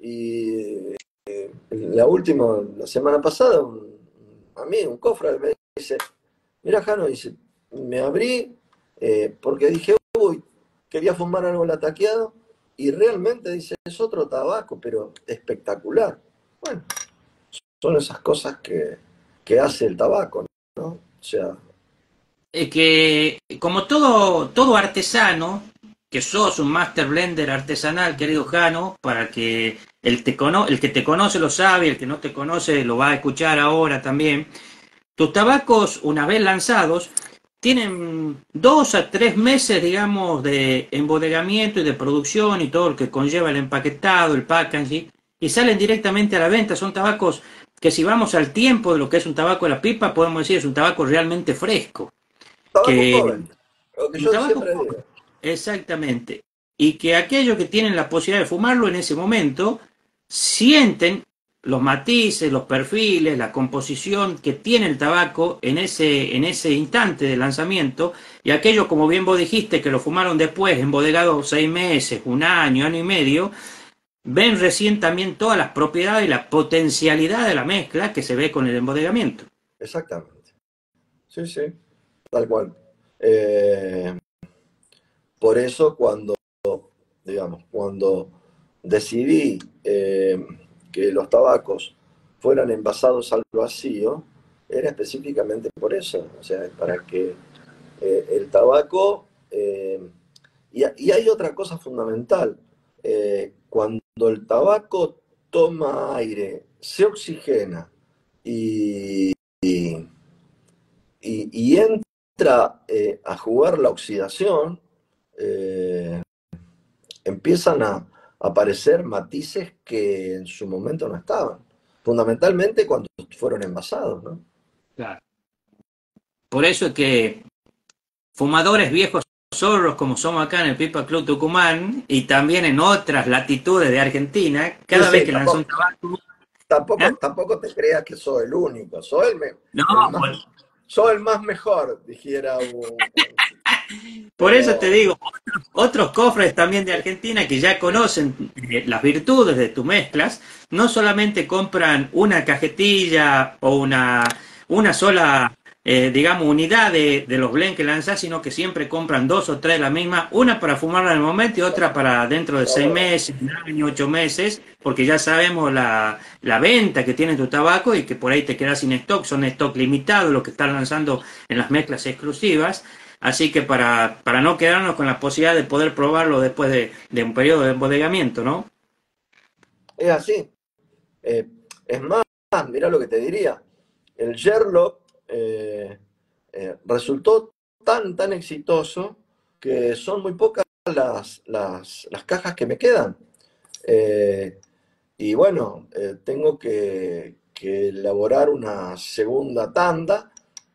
Y la última, la semana pasada, un, a mí, un cofre me dice, mira Jano, dice, me abrí eh, porque dije, uy, quería fumar algo lataqueado y realmente dice, es otro tabaco, pero espectacular. Bueno, son esas cosas que, que hace el tabaco, ¿no? O sea, Eh, que como todo, todo artesano, que sos un master blender artesanal, querido Jano, para que el, te cono- el que te conoce lo sabe, el que no te conoce lo va a escuchar ahora también. Tus tabacos, una vez lanzados, tienen dos a tres meses, digamos, de embodegamiento y de producción y todo lo que conlleva el empaquetado, el packaging, y salen directamente a la venta. Son tabacos que si vamos al tiempo de lo que es un tabaco de la pipa, podemos decir es un tabaco realmente fresco. tabaco Que joven, lo que un yo tabaco siempre joven, digo. exactamente. Y que aquellos que tienen la posibilidad de fumarlo en ese momento sienten los matices, los perfiles, la composición que tiene el tabaco en ese, en ese instante de lanzamiento. Y aquellos, como bien vos dijiste, que lo fumaron después, embodegado seis meses, un año, año y medio, ven recién también todas las propiedades y la potencialidad de la mezcla que se ve con el embodegamiento. Exactamente. Sí, sí, tal cual. Eh, por eso cuando, digamos, cuando decidí eh, que los tabacos fueran envasados al vacío, era específicamente por eso, o sea, para que eh, el tabaco, eh, y, y, hay otra cosa fundamental, eh, cuando el tabaco toma aire, se oxigena y, y, y entra eh, a jugar la oxidación, eh, empiezan a aparecer matices que en su momento no estaban, fundamentalmente cuando fueron envasados, ¿no? Claro. Por eso es que fumadores viejos zorros como somos acá en el Pipa Club Tucumán y también en otras latitudes de Argentina, Sí, cada vez sí, que lanzó un tampoco, tabaco, ¿eh? tampoco, tampoco te creas que soy el único, soy el, me- No, el más, por, soy el más mejor, dijera un, un- por eso te pero digo, otros, otros cofres también de Argentina que ya conocen eh, las virtudes de tus mezclas, no solamente compran una cajetilla o una, una sola, eh, digamos, unidad de, de los blends que lanzas, sino que siempre compran dos o tres de la misma, una para fumarla en el momento y otra para dentro de seis no, meses, un año, ocho meses, porque ya sabemos la, la venta que tiene tu tabaco y que por ahí te quedas sin stock, son stock limitado lo que están lanzando en las mezclas exclusivas. Así que para, para no quedarnos con la posibilidad de poder probarlo después de, de un periodo de embodegamiento, ¿no? es así. Eh, es más, mira lo que te diría, el Sherlock eh, eh, resultó tan, tan exitoso que son muy pocas las, las, las cajas que me quedan. Eh, y bueno, eh, tengo que, que elaborar una segunda tanda,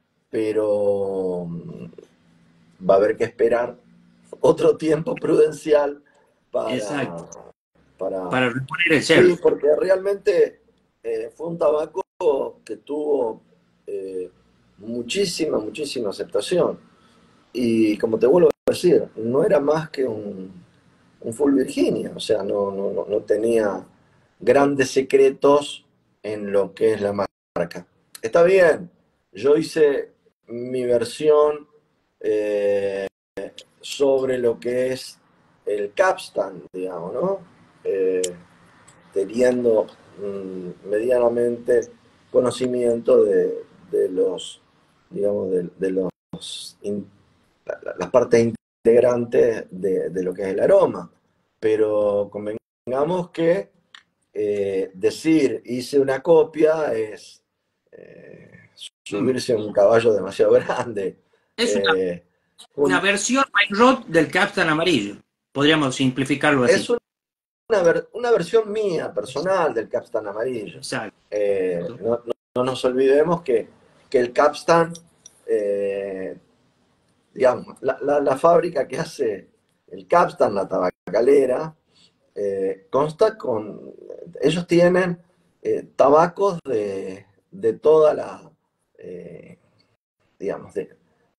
pero mm, va a haber que esperar otro tiempo prudencial para, Exacto. para... Para reponer el Sí, cerdo. porque realmente eh, fue un tabaco que tuvo eh, muchísima, muchísima aceptación. Y como te vuelvo a decir, no era más que un, un full Virginia, o sea, no, no, no no tenía grandes secretos en lo que es la marca. Está bien, yo hice mi versión eh, sobre lo que es el capstan, digamos, ¿no? Eh, teniendo mm, medianamente conocimiento de, de los, digamos, de, de los, in, la, las partes integrantes de, de, lo que es el aroma. Pero convengamos que eh, decir hice una copia es eh, Mm. subirse a un caballo demasiado grande. Es una, Eh, una un, versión White Rod del Captain amarillo. Podríamos simplificarlo es así. una, ver, una, versión mía, personal, del Capstan amarillo. Exacto. Eh, no, no, no, nos olvidemos que, que el Capstan, eh, digamos, la, la, la, fábrica que hace el Capstan, la tabacalera, eh, consta con, ellos tienen eh, tabacos de, de toda la, eh, digamos, de,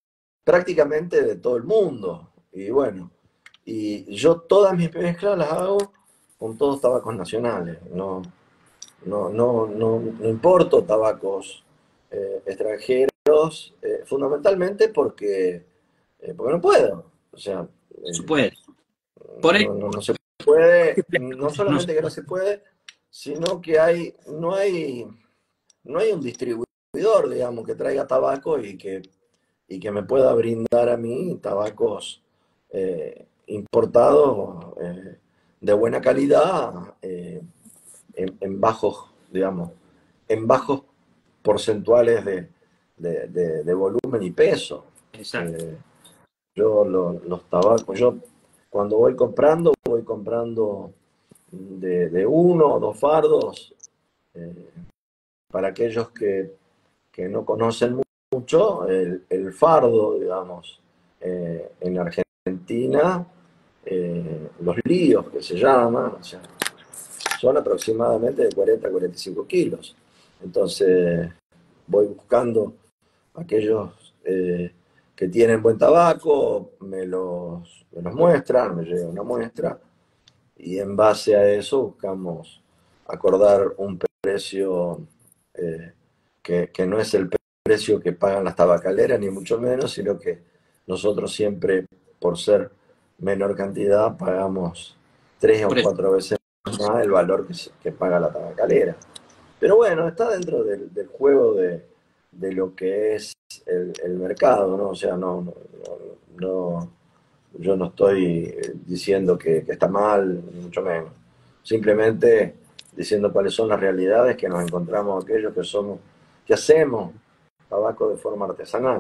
prácticamente de todo el mundo. Y bueno, y yo todas mis mezclas las hago con todos tabacos nacionales. No, no, no, no, no importo tabacos eh, extranjeros, eh, fundamentalmente porque, eh, porque no puedo. O sea, Se eh, puede. Por ahí, no, no, no se puede, no no se solamente que no puede. se puede, sino que hay, no hay, no hay un distribuidor, digamos, que traiga tabaco y que, y que me pueda brindar a mí tabacos eh, importados eh, de buena calidad eh, en, en bajos, digamos, en bajos porcentuales de, de, de, de volumen y peso. Exacto. Eh, yo lo- los tabacos, yo cuando voy comprando, voy comprando de, de uno o dos fardos. eh, para aquellos que, que no conocen mucho, el, el fardo, digamos, eh, en Argentina, eh, los líos que se llaman, o sea, son aproximadamente de cuarenta a cuarenta y cinco kilos. Entonces, voy buscando aquellos eh, que tienen buen tabaco, me los, me los muestran, me llega una muestra, y en base a eso buscamos acordar un precio eh, que, que no es el precio que pagan las tabacaleras, ni mucho menos, sino que nosotros siempre, por ser menor cantidad, pagamos tres o Por eso. cuatro veces más el valor que, se- que paga la tabacalera. Pero bueno, está dentro del, del juego de, de lo que es el, el mercado, ¿no? O sea, no, no, no, no- yo no estoy eh, diciendo que, que está mal, ni mucho menos. Simplemente diciendo cuáles son las realidades que nos encontramos aquellos que somos, que hacemos tabaco de forma artesanal.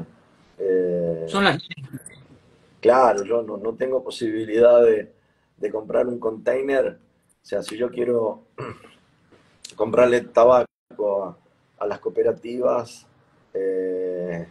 Son Eh, las. claro, yo no, no tengo posibilidad de, de comprar un container. O sea, si yo quiero comprarle tabaco a, a las cooperativas, eh,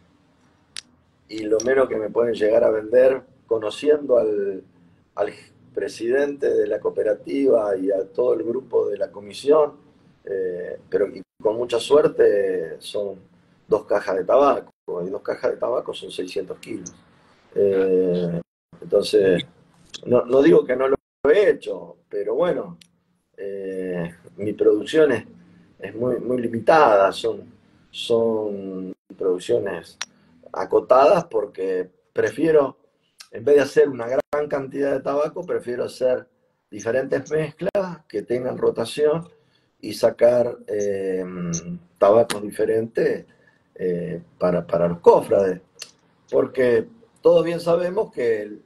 y lo menos que me pueden llegar a vender, conociendo al, al presidente de la cooperativa y a todo el grupo de la comisión, eh, pero y con mucha suerte son dos cajas de tabaco, y dos cajas de tabaco son seiscientos kilos. Eh, entonces, no, no digo que no lo he hecho, pero bueno, eh, mi producción es, es muy, muy limitada, son, son producciones acotadas porque prefiero, en vez de hacer una gran cantidad de tabaco, prefiero hacer diferentes mezclas que tengan rotación y sacar eh, tabacos diferentes eh, para, para los cofrades. Porque todos bien sabemos que el,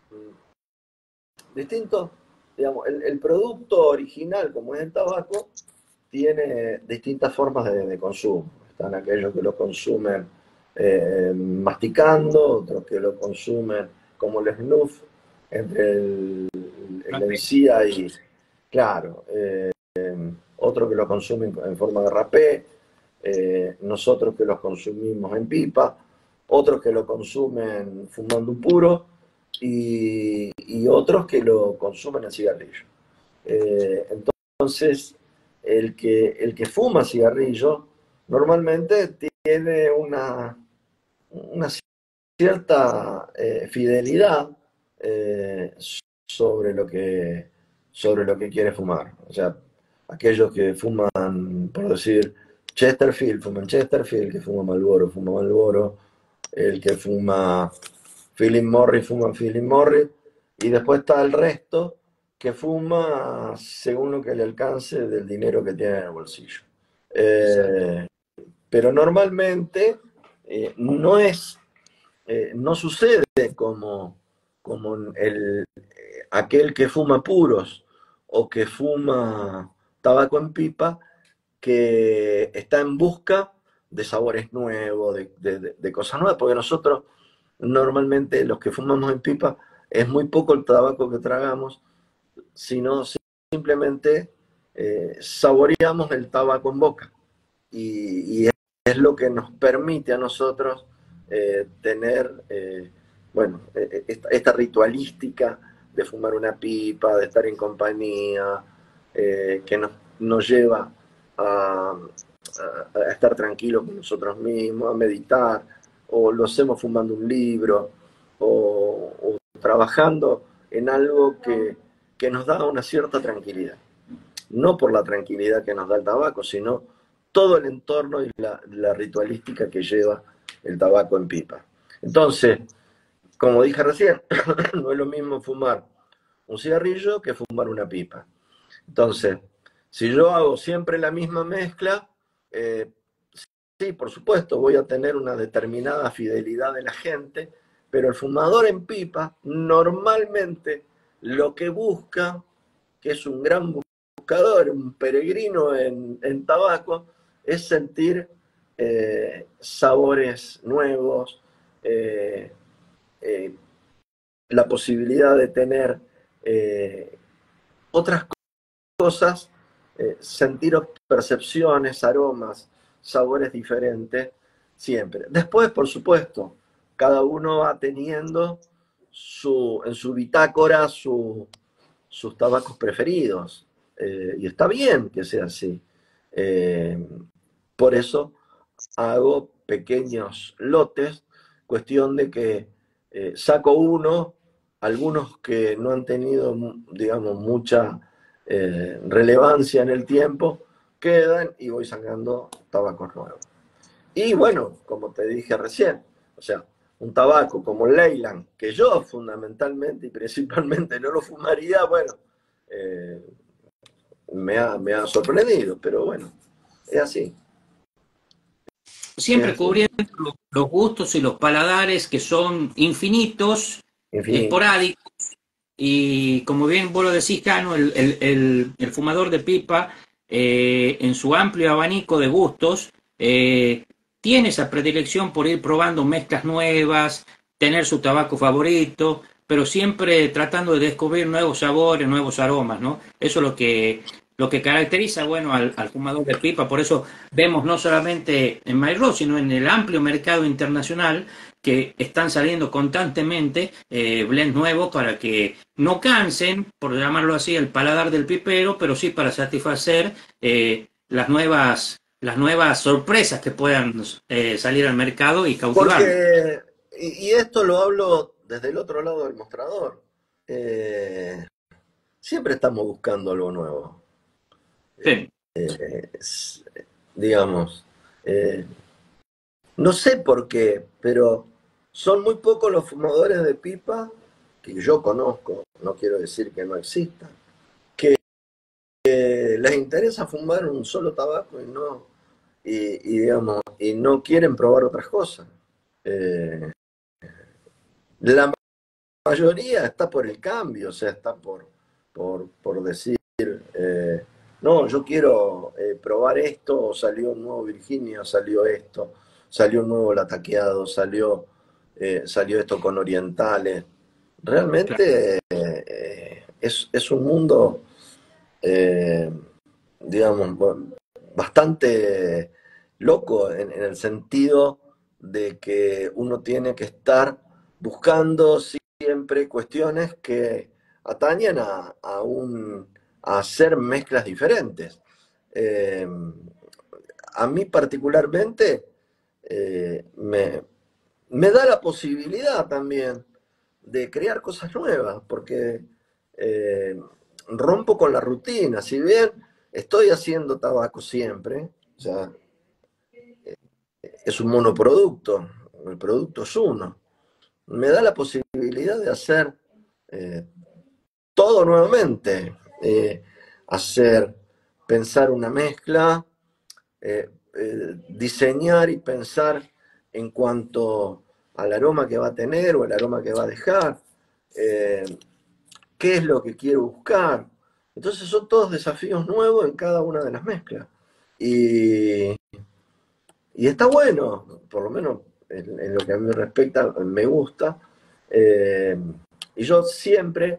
distinto, digamos, el, el producto original, como es el tabaco, tiene distintas formas de, de consumo. Están aquellos que lo consumen eh, masticando, otros que lo consumen como el snuff, entre el, el encía y, claro, eh, otros que lo consumen en forma de rapé, eh, nosotros que los consumimos en pipa, otros que lo consumen fumando un puro y, y otros que lo consumen en cigarrillo. Eh, entonces, el que, el que fuma cigarrillo normalmente tiene una, una cierta eh, fidelidad eh, sobre lo que sobre lo que quiere fumar. O sea, aquellos que fuman, por decir, Chesterfield, fuman Chesterfield, el que fuma Marlboro, fuma Marlboro, el que fuma Philip Morris, fuma Philip Morris, y después está el resto que fuma según lo que le alcance del dinero que tiene en el bolsillo. Exacto. Eh, pero normalmente eh, no es, eh, no sucede como, como el, eh, aquel que fuma puros o que fuma tabaco en pipa, que está en busca de sabores nuevos, de, de, de, de cosas nuevas, porque nosotros normalmente los que fumamos en pipa es muy poco el tabaco que tragamos, sino simplemente eh, saboreamos el tabaco en boca. Y, y, es lo que nos permite a nosotros eh, tener, eh, bueno, esta, esta, ritualística de fumar una pipa, de estar en compañía, eh, que nos, nos lleva a, a, a, estar tranquilos con nosotros mismos, a meditar, o lo hacemos fumando un libro, o, o trabajando en algo que, que nos da una cierta tranquilidad. No por la tranquilidad que nos da el tabaco, sino todo el entorno y la, la ritualística que lleva el tabaco en pipa. Entonces, como dije recién, no es lo mismo fumar un cigarrillo que fumar una pipa. Entonces, si yo hago siempre la misma mezcla, eh, sí, por supuesto, voy a tener una determinada fidelidad de la gente, pero el fumador en pipa normalmente lo que busca, que es un gran buscador, un peregrino en, en tabaco, es sentir eh, sabores nuevos, eh, eh, la posibilidad de tener eh, otras cosas, eh, sentir percepciones, aromas, sabores diferentes, siempre. Después, por supuesto, cada uno va teniendo su, en su bitácora su, sus tabacos preferidos. Eh, y está bien que sea así. Eh, por eso hago pequeños lotes, cuestión de que eh, saco uno, algunos que no han tenido, digamos, mucha eh, relevancia en el tiempo, quedan y voy sacando tabacos nuevos. Y bueno, como te dije recién, o sea, un tabaco como Leyland, que yo fundamentalmente y principalmente no lo fumaría, bueno, eh, me, ha, me ha sorprendido, pero bueno, es así. Es Siempre así. cubriendo lo- los gustos y los paladares que son infinitos, Infinito. esporádicos, y como bien vos lo decís, Cano, el, el- el- el fumador de pipa, eh, en su amplio abanico de gustos, eh, tiene esa predilección por ir probando mezclas nuevas, tener su tabaco favorito, pero siempre tratando de descubrir nuevos sabores, nuevos aromas, ¿no? Eso es lo que, lo que caracteriza, bueno, al, al fumador de pipa. Por eso vemos no solamente en Mairó, sino en el amplio mercado internacional que están saliendo constantemente eh, blends nuevos para que no cansen, por llamarlo así, el paladar del pipero, pero sí para satisfacer eh, las nuevas las nuevas sorpresas que puedan eh, salir al mercado y cautivarlo. Porque, y, y esto lo hablo desde el otro lado del mostrador, eh, siempre estamos buscando algo nuevo. Sí, Eh, es- digamos, eh, no sé por qué, pero son muy pocos los fumadores de pipa que yo conozco, no quiero decir que no existan, que les interesa fumar un solo tabaco y no, y, y, digamos, y no quieren probar otras cosas. Eh, la mayoría está por el cambio, o sea, está por, por, por decir, eh, no, yo quiero eh, probar esto, o salió un nuevo Virginia, salió esto, salió un nuevo Lataqueado, salió, eh, salió esto con orientales. claro. Realmente eh, es, es, un mundo, eh, digamos, bastante loco en, en el sentido de que uno tiene que estar buscando siempre cuestiones que atañen a, a, un, a hacer mezclas diferentes. Eh, a mí particularmente eh, me, me, da la posibilidad también de crear cosas nuevas, porque eh, rompo con la rutina. Si bien estoy haciendo tabaco siempre, o sea, es un monoproducto, el producto es uno, me da la posibilidad de hacer eh, todo nuevamente, eh, hacer, pensar una mezcla, eh, eh, diseñar y pensar en cuanto al aroma que va a tener o el aroma que va a dejar, eh, qué es lo que quiero buscar. Entonces son todos desafíos nuevos en cada una de las mezclas. Y, y está bueno, por lo menos en, en, lo que a mí me respecta, me gusta. Eh, y yo siempre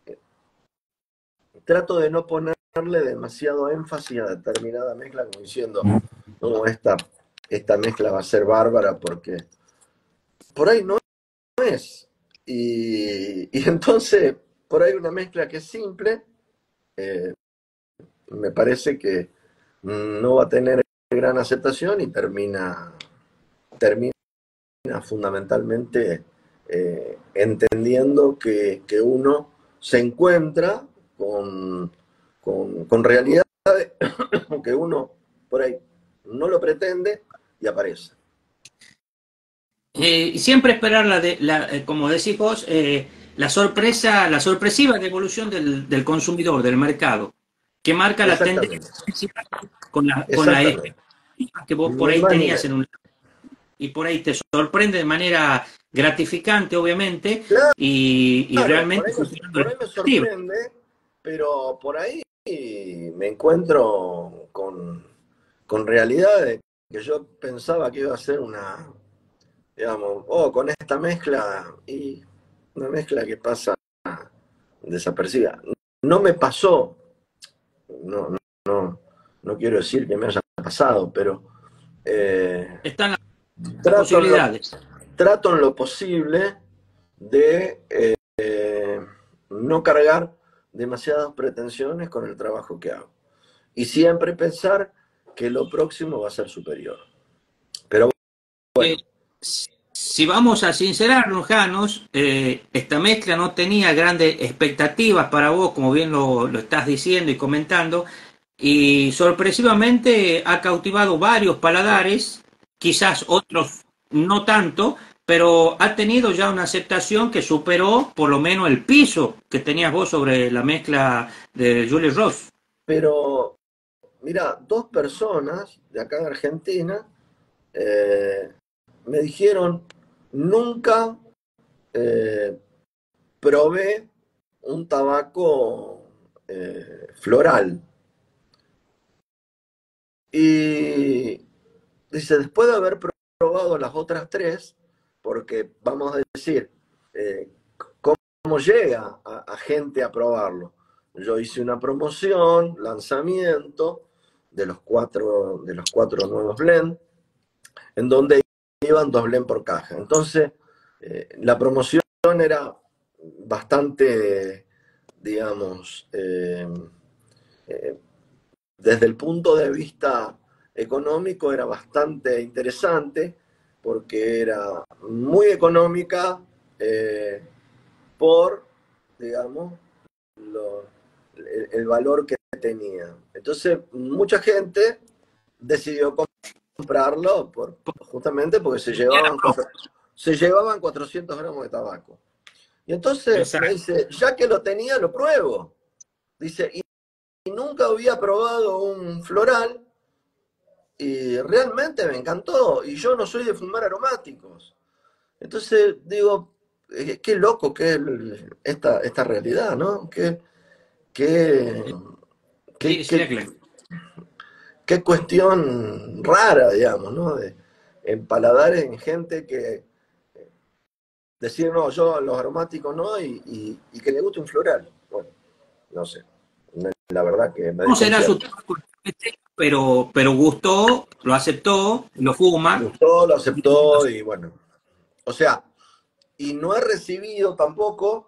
trato de no ponerle demasiado énfasis a determinada mezcla, como diciendo, no, esta, esta mezcla va a ser bárbara porque por ahí no es. Y, y entonces, por ahí una mezcla que es simple, eh, me parece que no va a tener gran aceptación y termina, termina fundamentalmente eh, entendiendo que, que uno se encuentra con, con, con realidades que uno por ahí no lo pretende y aparece. Eh, y siempre esperar la, de, la eh, como decís vos, eh, la sorpresa, la sorpresiva devolución del, del consumidor, del mercado, que marca la tendencia Exactamente, principal con la, con la exactamente. expectativa que vos por Ni ahí más ni tenías en menos. un, y por ahí te sorprende de manera gratificante, obviamente, y, y Claro, por realmente ahí, me, superando la por ahí me expectativa. sorprende, pero por ahí me encuentro con, con realidades que yo pensaba que iba a ser una, digamos, oh, con esta mezcla, y una mezcla que pasa desapercibida. No me pasó, no, no, no, no quiero decir que me haya pasado, pero eh, Están las, las trato, en lo, posibilidades. trato en lo posible de eh, no cargar demasiadas pretensiones con el trabajo que hago. Y siempre pensar que lo próximo va a ser superior. Pero Eh, bueno, si vamos a sincerarnos, Janos, eh, esta mezcla no tenía grandes expectativas para vos, como bien lo, lo estás diciendo y comentando, y sorpresivamente ha cautivado varios paladares, quizás otros no tanto, pero ha tenido ya una aceptación que superó por lo menos el piso que tenías vos sobre la mezcla de Julius Ross. pero mira, dos personas de acá de Argentina eh, me dijeron, nunca eh, probé un tabaco eh, floral. Y dice, después de haber probado las otras tres, porque vamos a decir, eh, ¿cómo llega a, a gente a probarlo? Yo hice una promoción, lanzamiento de los cuatro, de los cuatro nuevos blend, en donde iban dos blend por caja. Entonces, eh, la promoción era bastante, digamos, eh, eh, desde el punto de vista económico era bastante interesante porque era muy económica eh, por, digamos, lo, el, el, valor que tenía. Entonces, mucha gente decidió comprarlo por, justamente porque se llevaban, cuatro, se llevaban cuatrocientos gramos de tabaco. Y entonces me Exacto. dice, ya que lo tenía, lo pruebo. Dice, y, y nunca había probado un floral y realmente me encantó. Y yo no soy de fumar aromáticos. Entonces digo, eh, qué loco que es el- esta, esta realidad, ¿no? Qué, qué, Sí, qué, sí, qué, claro. qué cuestión rara, digamos, ¿no? De empaladares en gente que decir, no, yo los aromáticos no, y, y, y que le guste un floral. Bueno, no sé. La verdad que me No será su desconcierta. trabajo, pero, pero gustó, lo aceptó, lo fuma. Gustó, lo aceptó y bueno. O sea, y no he recibido tampoco,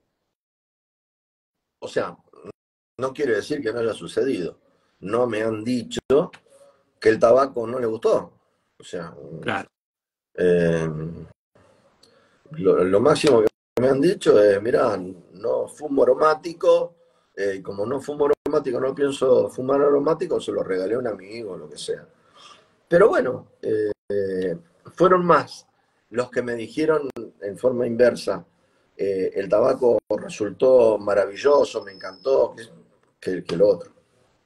o sea, no quiere decir que no haya sucedido. No me han dicho que el tabaco no le gustó. O sea, Claro. eh, lo, lo, máximo que me han dicho es, mira, no fumo aromático, eh, y como no fumo aromático, no pienso fumar aromático, se lo regalé a un amigo, lo que sea. Pero bueno, eh, fueron más los que me dijeron en forma inversa, eh, el tabaco resultó maravilloso, me encantó, que, que lo otro.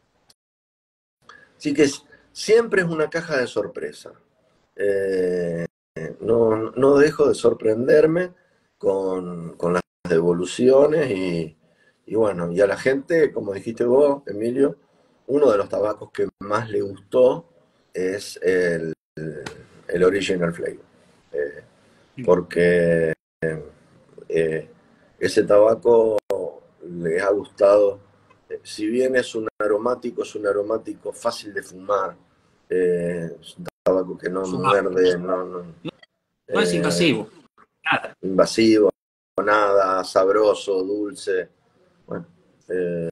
Así que es, siempre es una caja de sorpresa. Eh, no, no dejo de sorprenderme con, con las devoluciones y, y bueno, y a la gente, como dijiste vos, Emilio, uno de los tabacos que más le gustó es el, el Original Flavor. Eh, porque eh, ese tabaco les ha gustado. Eh, si bien es un aromático, es un aromático fácil de fumar, eh, es un tabaco que no Suave. muerde, no, no No es eh, invasivo. Nada. invasivo, nada, sabroso, dulce. Bueno, eh,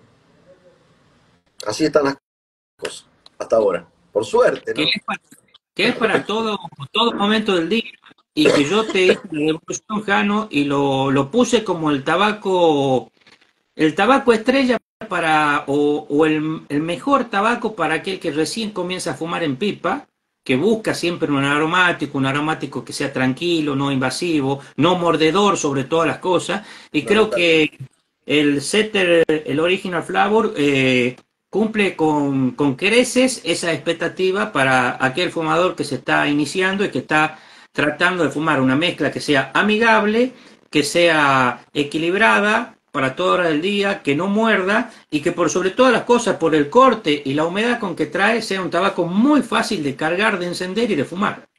así están las cosas hasta ahora. Por suerte, ¿Qué ¿no? les parece? que es para todo, todo momento del día, y que yo te hice la devolución, Jano, y lo, lo puse como el tabaco, el tabaco estrella para, o, o el, el mejor tabaco para aquel que recién comienza a fumar en pipa, que busca siempre un aromático, un aromático que sea tranquilo, no invasivo, no mordedor sobre todas las cosas, y creo Fundamentalmente. que el Setter, el Original Flavor, eh, cumple con, con creces esa expectativa para aquel fumador que se está iniciando y que está tratando de fumar una mezcla que sea amigable, que sea equilibrada para toda hora del día, que no muerda y que por sobre todas las cosas, por el corte y la humedad con que trae, sea un tabaco muy fácil de cargar, de encender y de fumar.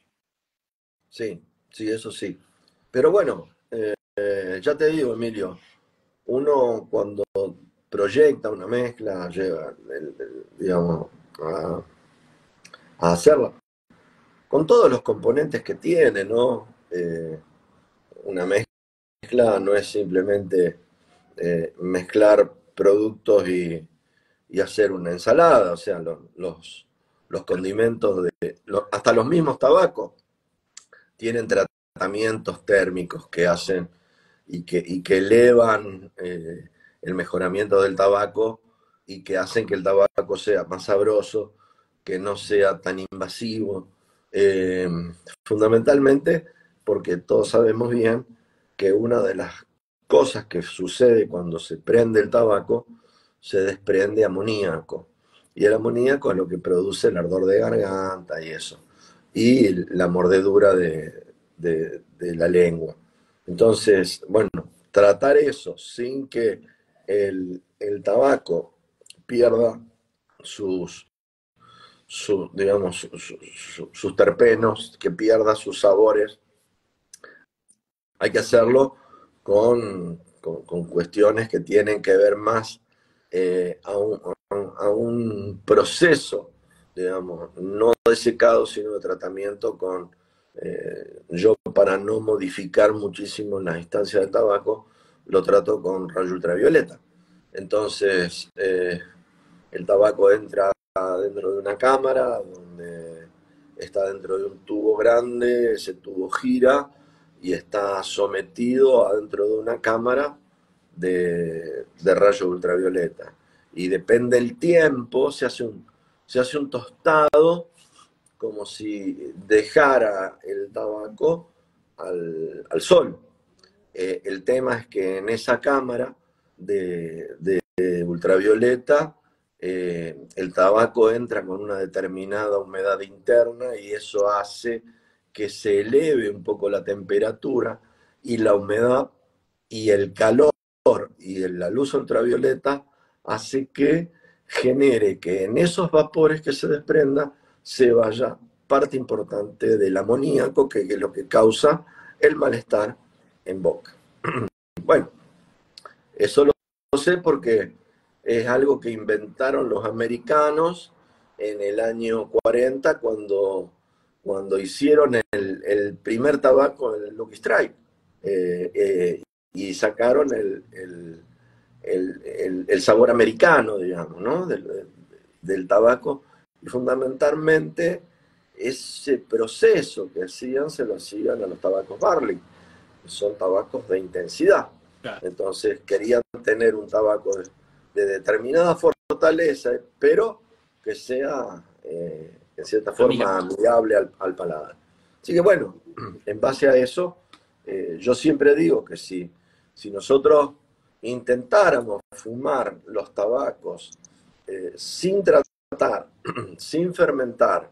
Sí, sí, eso sí. Pero bueno, eh, ya te digo, Emilio, uno cuando proyecta una mezcla, lleva, el- el- digamos, a, a hacerla con todos los componentes que tiene, ¿no? Eh, una mezcla no es simplemente eh, mezclar productos y, y hacer una ensalada, o sea, lo- los, los condimentos, de, lo- hasta los mismos tabacos tienen tratamientos térmicos que hacen y que, y que elevan eh, el mejoramiento del tabaco y que hacen que el tabaco sea más sabroso, que no sea tan invasivo. Eh, Fundamentalmente porque todos sabemos bien que una de las cosas que sucede cuando se prende el tabaco, se desprende amoníaco. Y el amoníaco es lo que produce el ardor de garganta y eso. Y la mordedura de, de, de la lengua. Entonces, bueno, tratar eso sin que el, el tabaco pierda sus, su, digamos, su, su, sus terpenos, que pierda sus sabores, hay que hacerlo con, con, con cuestiones que tienen que ver más eh, a, un, a, un, proceso, digamos, no de secado, sino de tratamiento con, eh, yo para no modificar muchísimo las instancias del tabaco, lo trato con rayo ultravioleta. Entonces, eh, el tabaco entra dentro de una cámara donde está dentro de un tubo grande, ese tubo gira y está sometido adentro de una cámara de, de rayo ultravioleta. Y depende del tiempo, se hace un, se hace un tostado como si dejara el tabaco al, al sol. Eh, el tema es que en esa cámara de, de, de ultravioleta eh, el tabaco entra con una determinada humedad interna y eso hace que se eleve un poco la temperatura y la humedad y el calor y la luz ultravioleta hace que genere que en esos vapores que se desprenda se vaya parte importante del amoníaco, que, que es lo que causa el malestar en boca. Bueno, eso lo sé porque es algo que inventaron los americanos en el año cuarenta cuando, cuando hicieron el, el primer tabaco, el Lucky Strike, eh, eh, y sacaron el, el, el, el, el sabor americano, digamos, ¿no? Del, del tabaco. Y fundamentalmente ese proceso que hacían se lo hacían a los tabacos Barley, que son tabacos de intensidad. Claro. Entonces querían tener un tabaco de, de determinada fortaleza, pero que sea eh, en cierta Amiga. forma amigable al, al, paladar. Así que bueno, en base a eso, eh, yo siempre digo que si, si nosotros intentáramos fumar los tabacos eh, sin tratar, sin fermentar,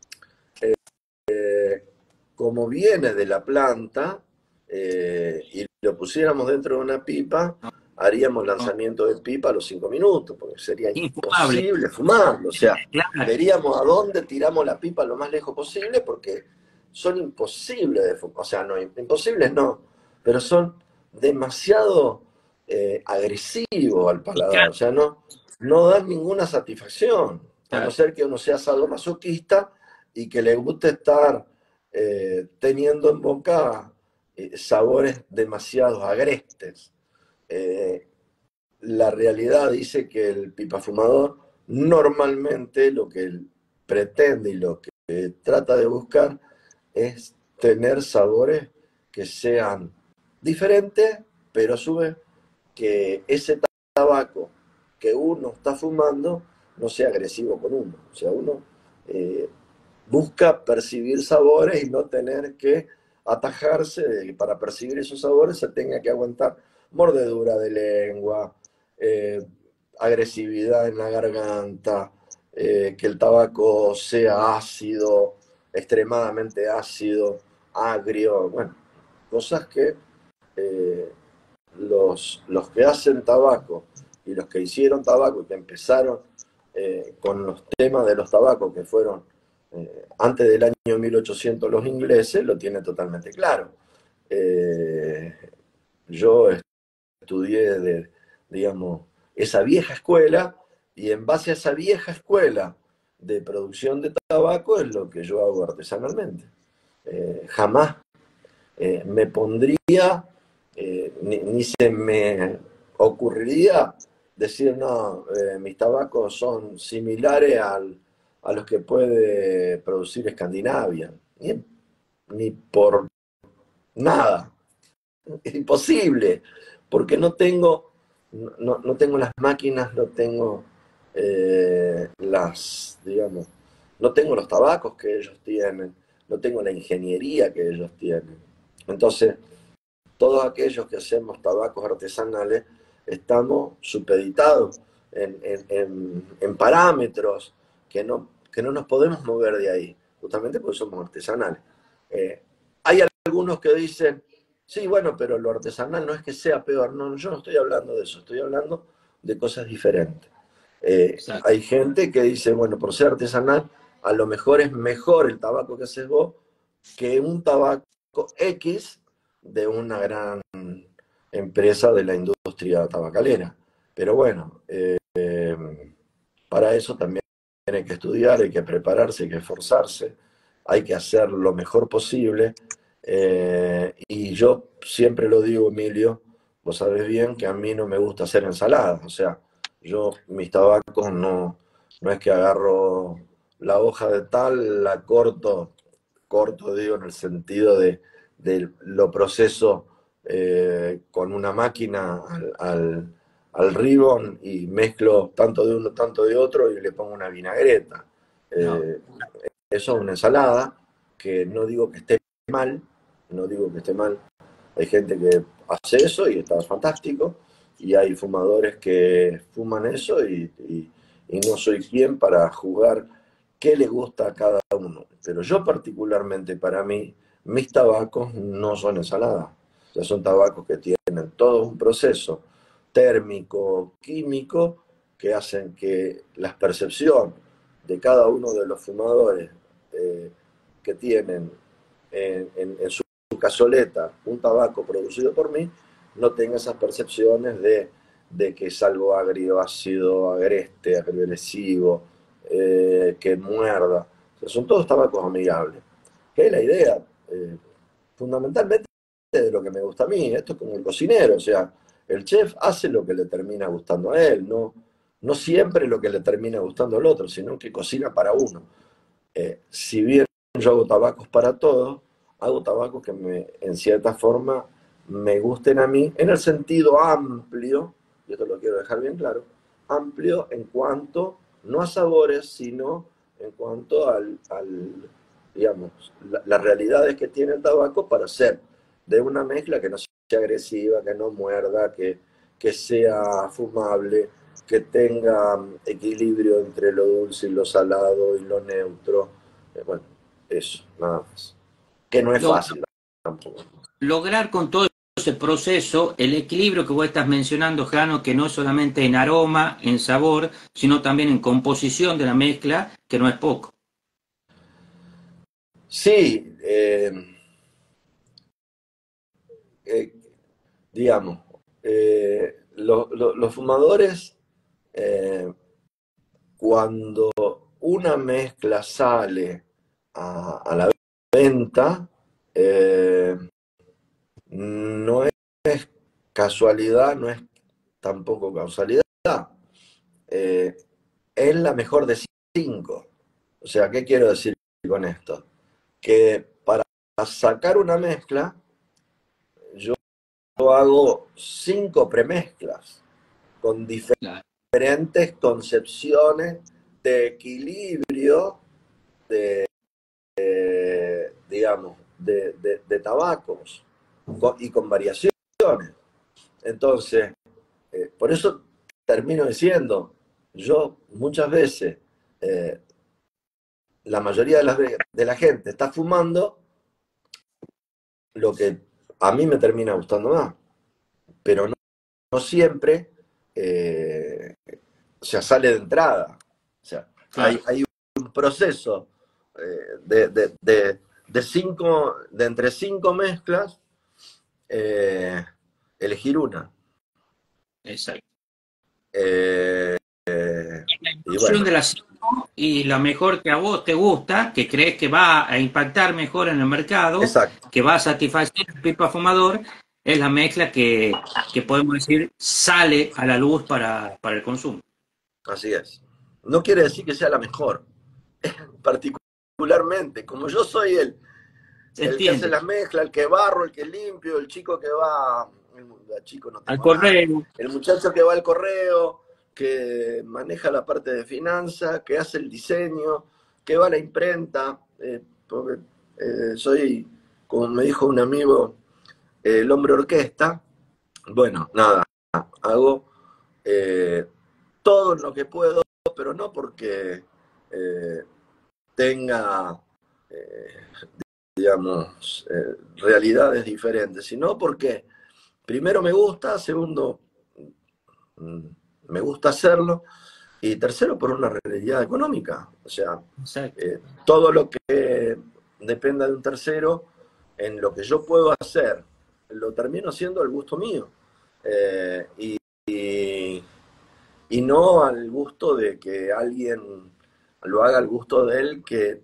como viene de la planta, eh, y lo pusiéramos dentro de una pipa, haríamos lanzamiento de pipa a los cinco minutos, porque sería Infumable. imposible fumarlo. O sea, Claro. veríamos a dónde tiramos la pipa lo más lejos posible, porque son imposibles de fumar. O sea, no, imposibles no, pero son demasiado eh, agresivos al paladar. O sea, no, no dan ninguna satisfacción, a no Claro. ser que uno sea sadomasoquista y que le guste estar eh, teniendo en boca eh, sabores demasiado agrestes. Eh, la realidad dice que el pipa fumador normalmente lo que él pretende y lo que eh, trata de buscar es tener sabores que sean diferentes, pero a su vez que ese tabaco que uno está fumando no sea agresivo con uno. O sea, uno eh, busca percibir sabores y no tener que atajarse de que para percibir esos sabores se tenga que aguantar mordedura de lengua, eh, agresividad en la garganta, eh, que el tabaco sea ácido, extremadamente ácido, agrio, bueno, cosas que eh, los, los que hacen tabaco y los que hicieron tabaco y que empezaron eh, con los temas de los tabacos que fueron eh, antes del año mil ochocientos los ingleses, lo tienen totalmente claro. Eh, yo estudié de, digamos, esa vieja escuela y en base a esa vieja escuela de producción de tabaco es lo que yo hago artesanalmente. Eh, jamás eh, me pondría, eh, ni, ni, se me ocurriría decir, no, eh, mis tabacos son similares al, a los que puede producir Escandinavia. Ni, ni por nada. Es imposible, porque no tengo, no, no tengo las máquinas, no tengo eh, las, digamos, no tengo los tabacos que ellos tienen, no tengo la ingeniería que ellos tienen. Entonces, todos aquellos que hacemos tabacos artesanales estamos supeditados en, en, en, en parámetros que no, que no nos podemos mover de ahí, justamente porque somos artesanales. Eh, hay algunos que dicen, sí, bueno, pero lo artesanal no es que sea peor. No, yo no estoy hablando de eso, estoy hablando de cosas diferentes. Eh, hay gente que dice, bueno, por ser artesanal, a lo mejor es mejor el tabaco que haces vos que un tabaco X de una gran empresa de la industria tabacalera. Pero bueno, eh, para eso también hay que estudiar, hay que prepararse, hay que esforzarse, hay que hacer lo mejor posible. Eh, y yo siempre lo digo, Emilio, vos sabés bien que a mí no me gusta hacer ensaladas. O sea, yo mis tabacos no, no es que agarro la hoja de tal, la corto, corto digo en el sentido de, de lo proceso eh, con una máquina al, al, al ribbon y mezclo tanto de uno, tanto de otro y le pongo una vinagreta. No. Eh, eso es una ensalada que no digo que esté mal, no digo que esté mal. Hay gente que hace eso y está fantástico, y hay fumadores que fuman eso y, y, y no soy quien para juzgar qué le gusta a cada uno. Pero yo particularmente, para mí, mis tabacos no son ensaladas. O sea, son tabacos que tienen todo un proceso térmico, químico, que hacen que la percepción de cada uno de los fumadores eh, que tienen en, en, en su cazoleta un tabaco producido por mí, no tenga esas percepciones de, de que es algo agrio, ácido, agreste, agresivo, eh, que muerda. O sea, son todos tabacos amigables. Que es la idea, eh, fundamentalmente, de lo que me gusta a mí. Esto es como el cocinero, o sea, el chef hace lo que le termina gustando a él, no, no siempre lo que le termina gustando al otro, sino que cocina para uno. Eh, si bien yo hago tabacos para todos, hago tabacos que me, en cierta forma me gusten a mí, en el sentido amplio, y esto lo quiero dejar bien claro, amplio en cuanto, no a sabores, sino en cuanto al, al digamos, la, las realidades que tiene el tabaco para hacer de una mezcla que no sea agresiva, que no muerda, que, que sea fumable, que tenga equilibrio entre lo dulce y lo salado y lo neutro. Eh, bueno, eso, nada más. Que no es Lo, fácil tampoco. lograr con todo ese proceso el equilibrio que vos estás mencionando, Jano, que no es solamente en aroma, en sabor, sino también en composición de la mezcla, que no es poco. Sí, eh, eh, digamos, eh, lo, lo, los fumadores, eh, cuando una mezcla sale a, a la venta, eh, no es casualidad, no es tampoco causalidad. Eh, es la mejor de cinco. O sea, ¿qué quiero decir con esto? Que para sacar una mezcla, yo hago cinco premezclas con diferentes concepciones de equilibrio de, de digamos, de, de, de tabacos con, y con variaciones. Entonces, eh, por eso termino diciendo, yo muchas veces, eh, la mayoría de la, de la gente está fumando lo que a mí me termina gustando más, pero no, no siempre eh, o sea, sale de entrada. O sea, claro. hay, hay un proceso eh, de, de, de, de, cinco, de entre cinco mezclas, eh, elegir una. Exacto. Eh, eh, y, bueno. de las cinco, y la mejor que a vos te gusta, que crees que va a impactar mejor en el mercado, exacto, que va a satisfacer el pipa fumador, es la mezcla que, que podemos decir sale a la luz para, para el consumo. Así es. No quiere decir que sea la mejor. Particularmente, como yo soy el, el que hace las mezclas, el que barro, el que limpio, el chico que va el, chico no al correo, nada, el muchacho que va al correo, que maneja la parte de finanzas, que hace el diseño, que va a la imprenta, eh, porque eh, soy, como me dijo un amigo, eh, el hombre orquesta. Bueno, nada, hago eh, todo lo que puedo, pero no porque eh, tenga, eh, digamos, eh, realidades diferentes, sino porque primero me gusta, segundo me gusta hacerlo, y tercero por una realidad económica. O sea, eh, todo lo que dependa de un tercero, en lo que yo puedo hacer, lo termino haciendo al gusto mío. Eh, y, y, y no al gusto de que alguien lo haga al gusto de él, que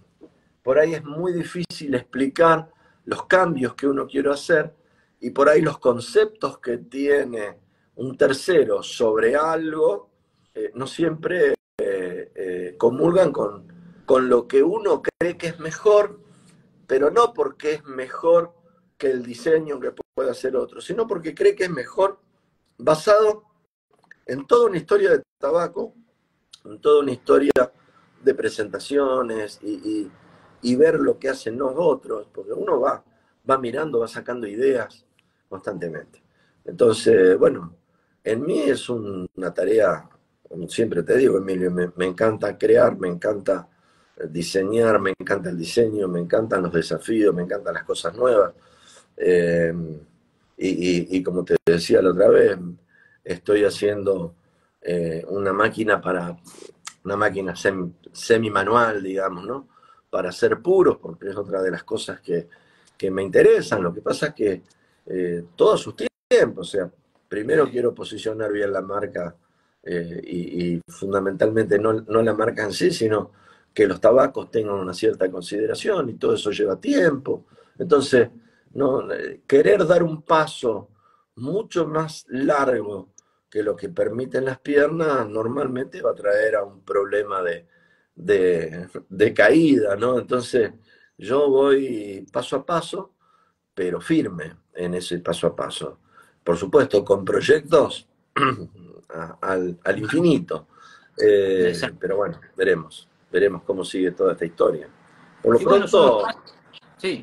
por ahí es muy difícil explicar los cambios que uno quiere hacer, y por ahí los conceptos que tiene un tercero sobre algo eh, no siempre eh, eh, comulgan con, con lo que uno cree que es mejor, pero no porque es mejor que el diseño que puede hacer otro, sino porque cree que es mejor basado en toda una historia de tabaco, en toda una historia de presentaciones y, y, y ver lo que hacen los otros, porque uno va, va mirando, va sacando ideas constantemente. Entonces, bueno, en mí es un, una tarea, como siempre te digo, Emilio, me, me encanta crear, me encanta diseñar, me encanta el diseño, me encantan los desafíos, me encantan las cosas nuevas. Eh, y, y, y como te decía la otra vez, estoy haciendo eh, una máquina para una máquina semi, semi manual, digamos, ¿no? Para hacer puros, porque es otra de las cosas que, que me interesan. Lo que pasa es que eh, todo a sus tiempos, o sea, primero quiero posicionar bien la marca eh, y, y fundamentalmente no, no la marca en sí, sino que los tabacos tengan una cierta consideración, y todo eso lleva tiempo. Entonces, no, eh, querer dar un paso mucho más largo que lo que permiten las piernas normalmente va a traer a un problema de, de, de caída, ¿no? Entonces yo voy paso a paso, pero firme en ese paso a paso. Por supuesto, con proyectos a, al, al infinito. Eh, pero bueno, veremos, veremos cómo sigue toda esta historia. Por lo y pronto... Bueno, sí.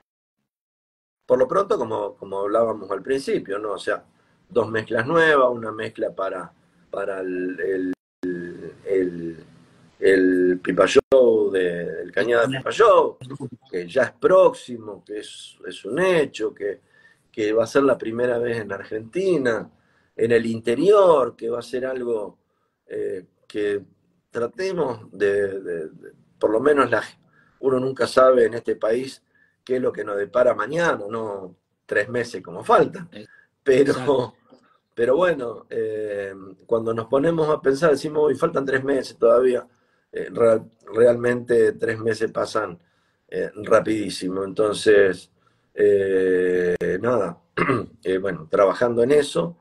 Por lo pronto, como, como hablábamos al principio, ¿no? O sea, dos mezclas nuevas, una mezcla para, para el, el, el, el Pipa Show, de, el Cañada Pipa Show, que ya es próximo, que es, es un hecho, que, que va a ser la primera vez en Argentina, en el interior, que va a ser algo eh, que tratemos de, de, de, por lo menos la, uno nunca sabe en este país qué es lo que nos depara mañana, no tres meses como faltan. Pero, pero bueno, eh, cuando nos ponemos a pensar, decimos, hoy faltan tres meses todavía, eh, real, realmente tres meses pasan eh, rapidísimo. Entonces, eh, nada, eh, bueno, trabajando en eso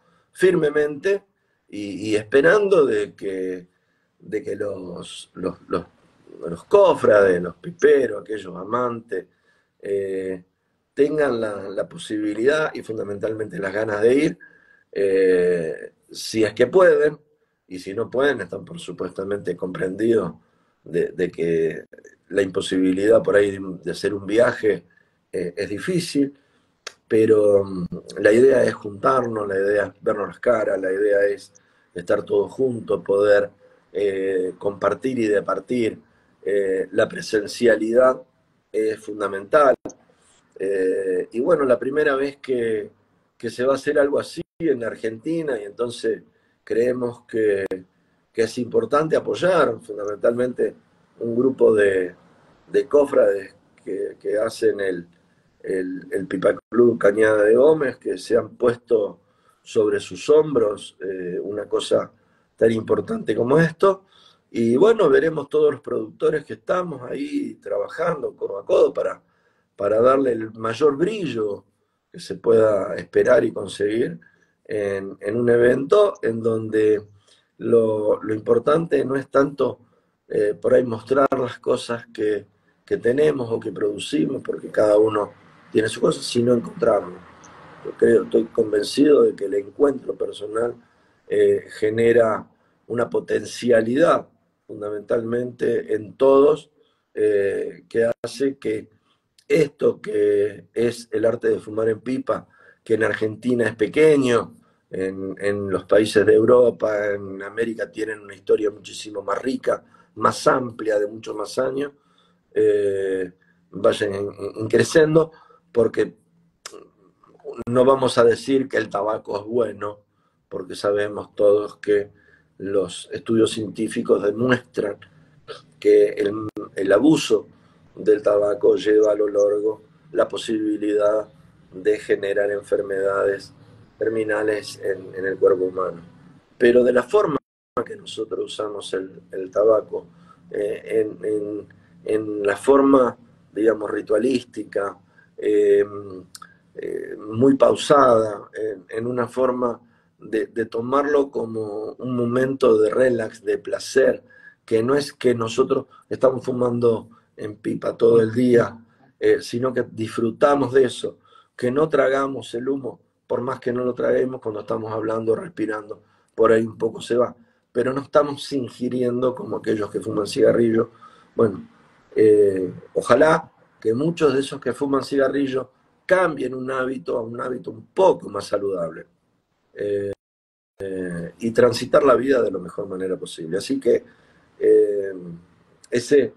firmemente y, y esperando de que, de que los, los, los, los cofrades, los piperos, aquellos amantes, eh, tengan la, la, posibilidad y fundamentalmente las ganas de ir, eh, si es que pueden, y si no pueden, están por supuestamente comprendidos de, de que la imposibilidad por ahí de, de hacer un viaje eh, es difícil, pero um, la idea es juntarnos, la idea es vernos las caras, la idea es estar todos juntos, poder eh, compartir y departir. Eh, la presencialidad es fundamental. Eh, y bueno, la primera vez que, que se va a hacer algo así en Argentina, y entonces creemos que, que es importante apoyar fundamentalmente un grupo de, de cofrades que, que hacen el, el, el Pipa Club Cañada de Gómez, que se han puesto sobre sus hombros eh, una cosa tan importante como esto. Y bueno, veremos todos los productores que estamos ahí trabajando codo a codo para, para darle el mayor brillo que se pueda esperar y conseguir en, en un evento en donde lo, lo importante no es tanto eh, por ahí mostrar las cosas que, que tenemos o que producimos, porque cada uno tiene su cosa, sino encontrarnos. Yo creo, estoy convencido de que el encuentro personal eh, genera una potencialidad fundamentalmente en todos, eh, que hace que esto que es el arte de fumar en pipa, que en Argentina es pequeño, en, en los países de Europa, en América tienen una historia muchísimo más rica, más amplia, de muchos más años, eh, vayan creciendo, porque no vamos a decir que el tabaco es bueno, porque sabemos todos que los estudios científicos demuestran que el, el abuso del tabaco lleva a lo largo la posibilidad de generar enfermedades terminales en, en el cuerpo humano. Pero de la forma que nosotros usamos el, el tabaco, eh, en, en, en la forma, digamos, ritualística, eh, eh, muy pausada, en, en una forma de, de tomarlo como un momento de relax, de placer, que no es que nosotros estamos fumando en pipa todo el día, eh, sino que disfrutamos de eso, que no tragamos el humo, por más que no lo traguemos cuando estamos hablando, respirando, por ahí un poco se va, pero no estamos ingiriendo como aquellos que fuman cigarrillo. Bueno, eh, ojalá que muchos de esos que fuman cigarrillo cambien un hábito a un hábito un poco más saludable, eh, eh, y transitar la vida de la mejor manera posible. Así que eh, ese,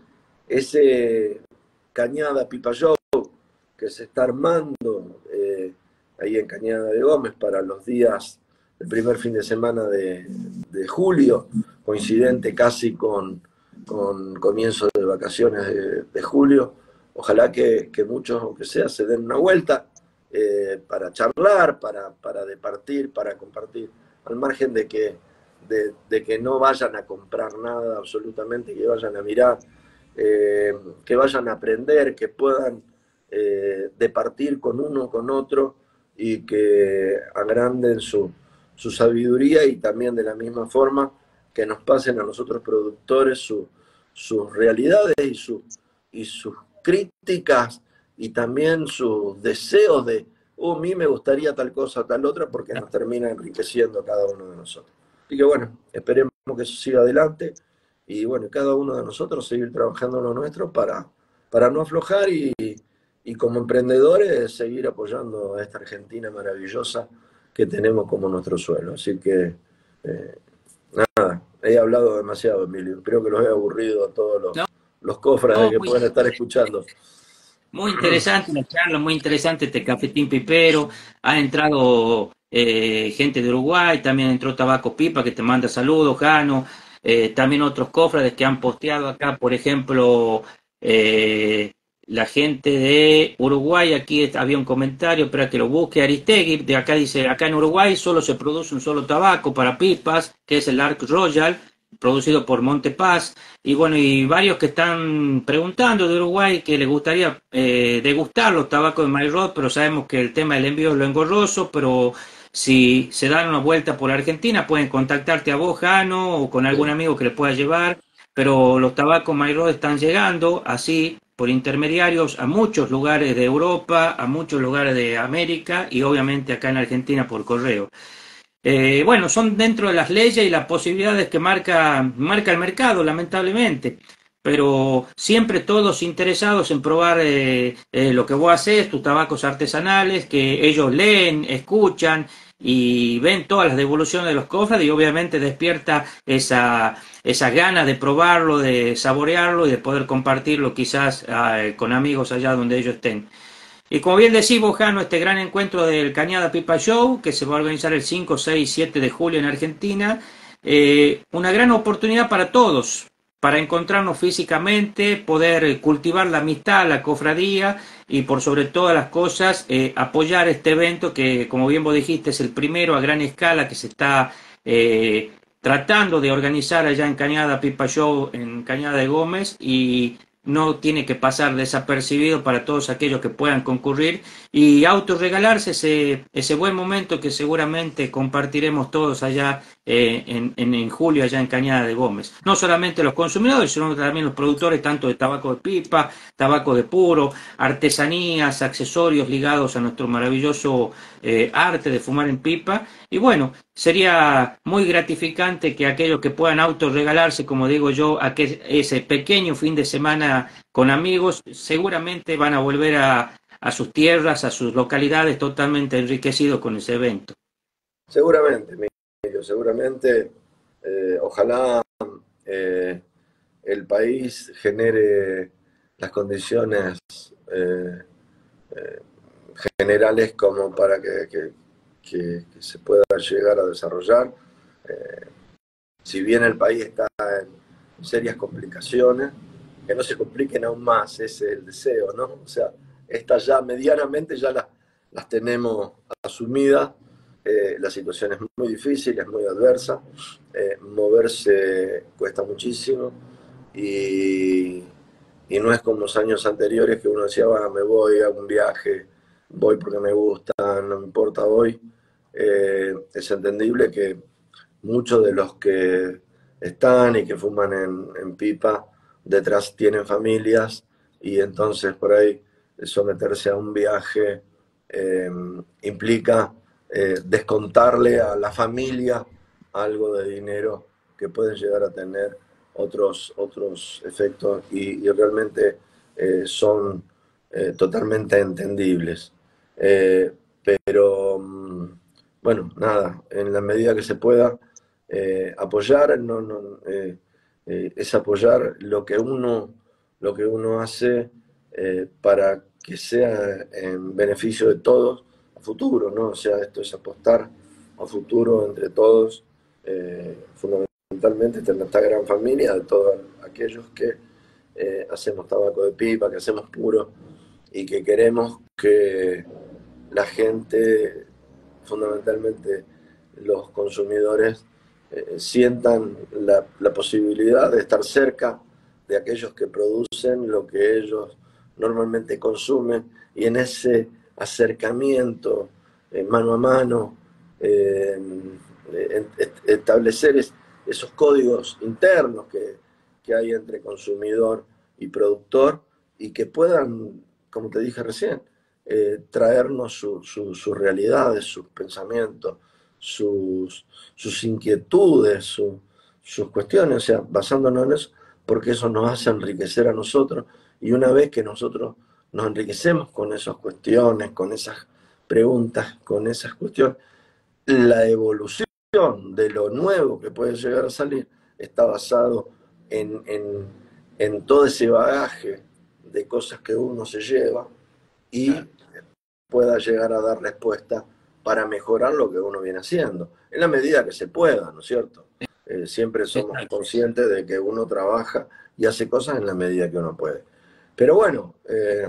ese Cañada Pipa Show que se está armando eh, ahí en Cañada de Gómez para los días, el primer fin de semana de, de julio, coincidente casi con, con comienzo de vacaciones de, de julio. Ojalá que, que muchos, aunque sea, se den una vuelta eh, para charlar, para, para departir, para compartir, al margen de que, de, de que no vayan a comprar nada absolutamente, que vayan a mirar, eh, que vayan a aprender, que puedan eh, departir con uno, con otro, y que agranden su, su sabiduría, y también de la misma forma que nos pasen a nosotros productores su, sus realidades y, su, y sus críticas, y también sus deseos de, oh, a mí me gustaría tal cosa, tal otra, porque nos termina enriqueciendo a cada uno de nosotros. Así que bueno, esperemos que eso siga adelante, y bueno, cada uno de nosotros seguir trabajando en lo nuestro para, para no aflojar, y, y como emprendedores seguir apoyando a esta Argentina maravillosa que tenemos como nuestro suelo. Así que, eh, nada, he hablado demasiado, Emilio. Creo que los he aburrido a todos los, no, los cofrades no, que pueden estar escuchando. Muy interesante la charla, muy interesante este cafetín pipero. Ha entrado eh, gente de Uruguay, también entró Tabaco Pipa, que te manda saludos, Jano. Eh, también otros cofrades que han posteado acá, por ejemplo, eh, la gente de Uruguay. Aquí había un comentario, espera que lo busque, Aristegui, de acá dice, acá en Uruguay solo se produce un solo tabaco para pipas, que es el Arc Royal, producido por Montepaz. Y bueno, y varios que están preguntando de Uruguay que les gustaría eh, degustar los tabacos de Mairod, pero sabemos que el tema del envío es lo engorroso, pero si se dan una vuelta por Argentina pueden contactarte a vos, Jano, o con algún amigo que les pueda llevar. pero los tabacos Mairó están llegando así por intermediarios a muchos lugares de Europa, a muchos lugares de América y obviamente acá en Argentina por correo. Eh, bueno, son dentro de las leyes y las posibilidades que marca, marca el mercado, lamentablemente. Pero siempre todos interesados en probar eh, eh, lo que vos haces, tus tabacos artesanales, que ellos leen, escuchan y ven todas las devoluciones de los cofres y obviamente despierta esa, esa gana de probarlo, de saborearlo y de poder compartirlo quizás eh, con amigos allá donde ellos estén. Y como bien decís, Bojano, este gran encuentro del Cañada Pipa Show, que se va a organizar el cinco, seis, siete de julio en Argentina, eh, una gran oportunidad para todos, para encontrarnos físicamente, poder cultivar la amistad, la cofradía y por sobre todas las cosas eh, apoyar este evento que, como bien vos dijiste, es el primero a gran escala que se está eh, tratando de organizar allá en Cañada Pipa Show, en Cañada de Gómez, y no tiene que pasar desapercibido para todos aquellos que puedan concurrir y autorregalarse ese, ese buen momento que seguramente compartiremos todos allá eh, en, en, en julio, allá en Cañada de Gómez. No solamente los consumidores, sino también los productores, tanto de tabaco de pipa, tabaco de puro, artesanías, accesorios ligados a nuestro maravilloso eh, arte de fumar en pipa. Y bueno, sería muy gratificante que aquellos que puedan autorregalarse, como digo yo, a que ese pequeño fin de semana con amigos, seguramente van a volver a, a sus tierras, a sus localidades totalmente enriquecidos con ese evento. Seguramente, Miguel, seguramente, eh, ojalá eh, el país genere las condiciones eh, eh, generales como para que, que, que, que se pueda llegar a desarrollar. Eh, si bien el país está en serias complicaciones, que no se compliquen aún más, ese es el deseo, ¿no? O sea, estas ya medianamente ya las, las tenemos asumidas. Eh, la situación es muy difícil, es muy adversa, eh, moverse cuesta muchísimo y, y no es como los años anteriores que uno decía, ah, me voy a un viaje, voy porque me gusta, no me importa hoy. Eh, es entendible que muchos de los que están y que fuman en, en pipa detrás tienen familias y entonces por ahí someterse a un viaje eh, implica eh, descontarle a la familia algo de dinero que pueden llegar a tener otros, otros efectos y, y realmente eh, son eh, totalmente entendibles. Eh, pero bueno, nada, en la medida que se pueda eh, apoyar, no, no, eh, eh, es apoyar lo que uno, lo que uno hace eh, para que sea en beneficio de todos a futuro, ¿no? O sea, esto es apostar a futuro entre todos, eh, fundamentalmente en esta gran familia de todos aquellos que eh, hacemos tabaco de pipa, que hacemos puro y que queremos que la gente, fundamentalmente los consumidores, eh, sientan la, la posibilidad de estar cerca de aquellos que producen lo que ellos normalmente consumen y en ese acercamiento eh, mano a mano, eh, eh, establecer es, esos códigos internos que, que hay entre consumidor y productor y que puedan, como te dije recién, eh, traernos su, su, sus realidades, sus pensamientos, sus, sus inquietudes, su, sus cuestiones, o sea, basándonos en eso, porque eso nos hace enriquecer a nosotros y una vez que nosotros nos enriquecemos con esas cuestiones, con esas preguntas, con esas cuestiones, la evolución de lo nuevo que puede llegar a salir está basado en, en, en todo ese bagaje de cosas que uno se lleva y pueda llegar a dar respuesta para mejorar lo que uno viene haciendo, en la medida que se pueda, ¿no es cierto? Eh, siempre somos conscientes de que uno trabaja y hace cosas en la medida que uno puede. Pero bueno, eh,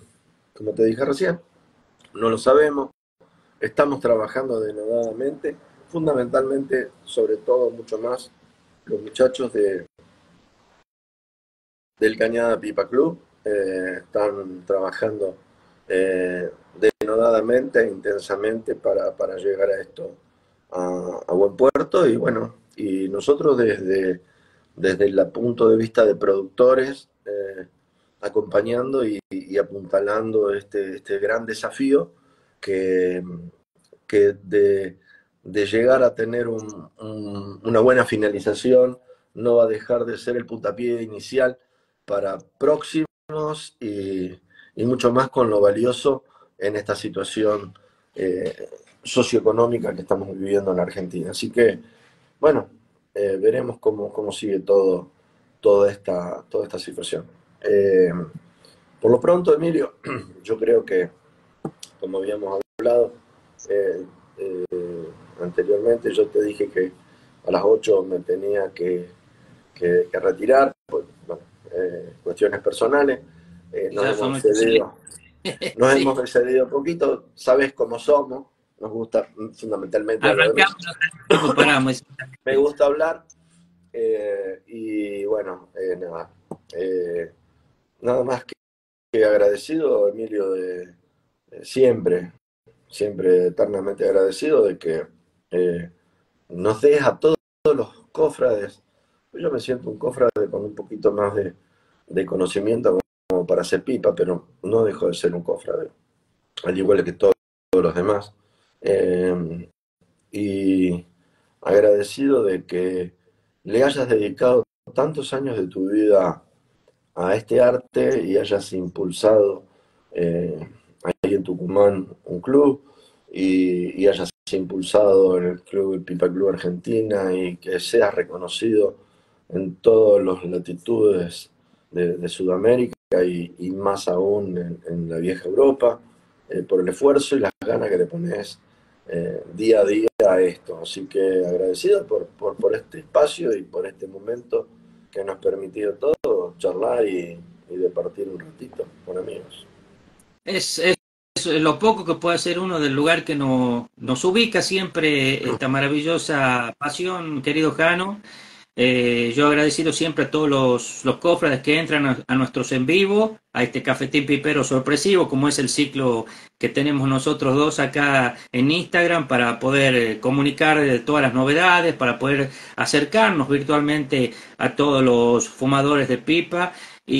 como te dije recién, no lo sabemos, estamos trabajando denodadamente, fundamentalmente, sobre todo, mucho más, los muchachos de, del Cañada Pipa Club eh, están trabajando eh, denodadamente, intensamente para, para llegar a esto a, a buen puerto y bueno, y nosotros desde, desde el punto de vista de productores, eh, acompañando y, y apuntalando este, este gran desafío que, que de, de llegar a tener un, un, una buena finalización no va a dejar de ser el puntapié inicial para próximos y, y mucho más con lo valioso en esta situación eh, socioeconómica que estamos viviendo en Argentina. Así que, bueno, eh, veremos cómo, cómo sigue todo, toda, esta, toda esta situación. Eh, por lo pronto, Emilio, yo creo que, como habíamos hablado eh, eh, anteriormente, yo te dije que a las ocho me tenía que, que, que retirar, por bueno, eh, cuestiones personales. Eh, nos hemos excedido, nos sí. hemos excedido un poquito, sabes cómo somos, nos gusta fundamentalmente Arrancamos, hablar de paramos. Me gusta hablar eh, y bueno, eh, nada, eh, nada más que, que agradecido, Emilio, de, de siempre, siempre eternamente agradecido de que eh, nos des a todos los cofrades. Yo me siento un cofrade con un poquito más de, de conocimiento como para hacer pipa, pero no dejo de ser un cofrade, al igual que todos, todos los demás. Eh, y agradecido de que le hayas dedicado tantos años de tu vida a este arte y hayas impulsado eh, ahí en Tucumán un club y, y hayas impulsado en el club, el Pipa Club Argentina, y que seas reconocido en todas las latitudes de, de Sudamérica y, y más aún en, en la vieja Europa, eh, por el esfuerzo y las ganas que le pones eh, día a día a esto. Así que agradecido por, por, por este espacio y por este momento que nos ha permitido todo charlar y, y departir un ratito con amigos. Es, es, es lo poco que puede hacer uno del lugar que nos, nos ubica siempre esta maravillosa pasión, querido Jano. Eh, yo agradecido siempre a todos los, los cofrades que entran a, a nuestros en vivo, a este cafetín pipero sorpresivo, como es el ciclo que tenemos nosotros dos acá en Instagram, para poder eh, comunicar eh, todas las novedades, para poder acercarnos virtualmente a todos los fumadores de pipa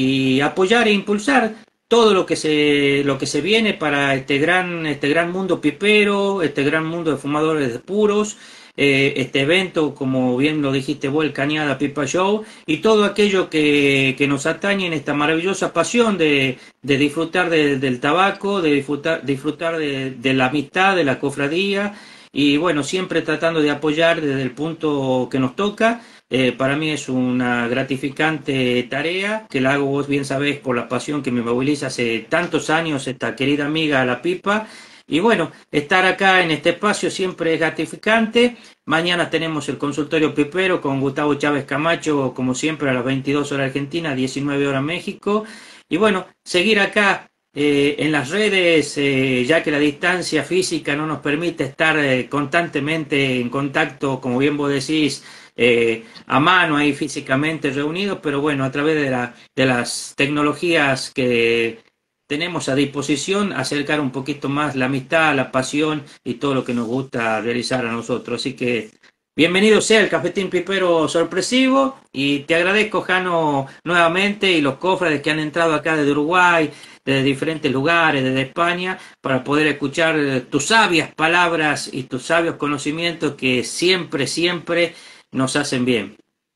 y apoyar e impulsar todo lo que se lo que se viene para este gran este gran mundo pipero, este gran mundo de fumadores de puros. Eh, este evento, como bien lo dijiste vos, el Cañada Pipa Show, y todo aquello que, que nos atañe en esta maravillosa pasión de, de disfrutar de, del tabaco, de disfrutar, disfrutar de, de la amistad, de la cofradía, y bueno, siempre tratando de apoyar desde el punto que nos toca. Eh, para mí es una gratificante tarea, que la hago, vos bien sabés, por la pasión que me moviliza hace tantos años esta querida amiga La Pipa. Y bueno, estar acá en este espacio siempre es gratificante. Mañana tenemos el consultorio pipero con Gustavo Chávez Camacho, como siempre, a las veintidós horas Argentina, diecinueve horas México. Y bueno, seguir acá eh, en las redes, eh, ya que la distancia física no nos permite estar eh, constantemente en contacto, como bien vos decís, eh, a mano ahí físicamente reunidos, pero bueno, a través de, la, de las tecnologías que tenemos a disposición, acercar un poquito más la amistad, la pasión y todo lo que nos gusta realizar a nosotros. Así que bienvenido sea el Cafetín Pipero sorpresivo, y te agradezco, Jano, nuevamente, y los cofrades que han entrado acá desde Uruguay, desde diferentes lugares, desde España, para poder escuchar tus sabias palabras y tus sabios conocimientos que siempre, siempre nos hacen bien.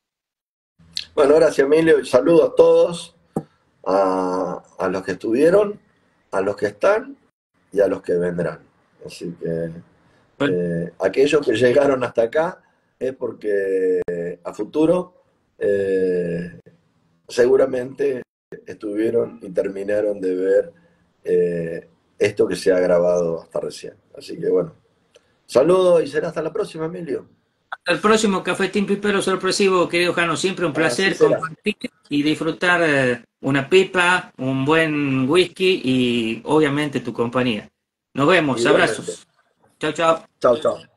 Bueno, gracias, Emilio, y saludo a todos. A, a los que estuvieron, a los que están y a los que vendrán. Así que eh, aquellos que llegaron hasta acá es porque eh, a futuro eh, seguramente estuvieron y terminaron de ver eh, esto que se ha grabado hasta recién. Así que bueno, saludos y será hasta la próxima, Emilio. Hasta el próximo Cafetín Pipero sorpresivo, querido Jano. Siempre un placer compartir y disfrutar eh, una pipa, un buen whisky y obviamente tu compañía. Nos vemos, igualmente. Abrazos. Chao, chao. Chao, chao.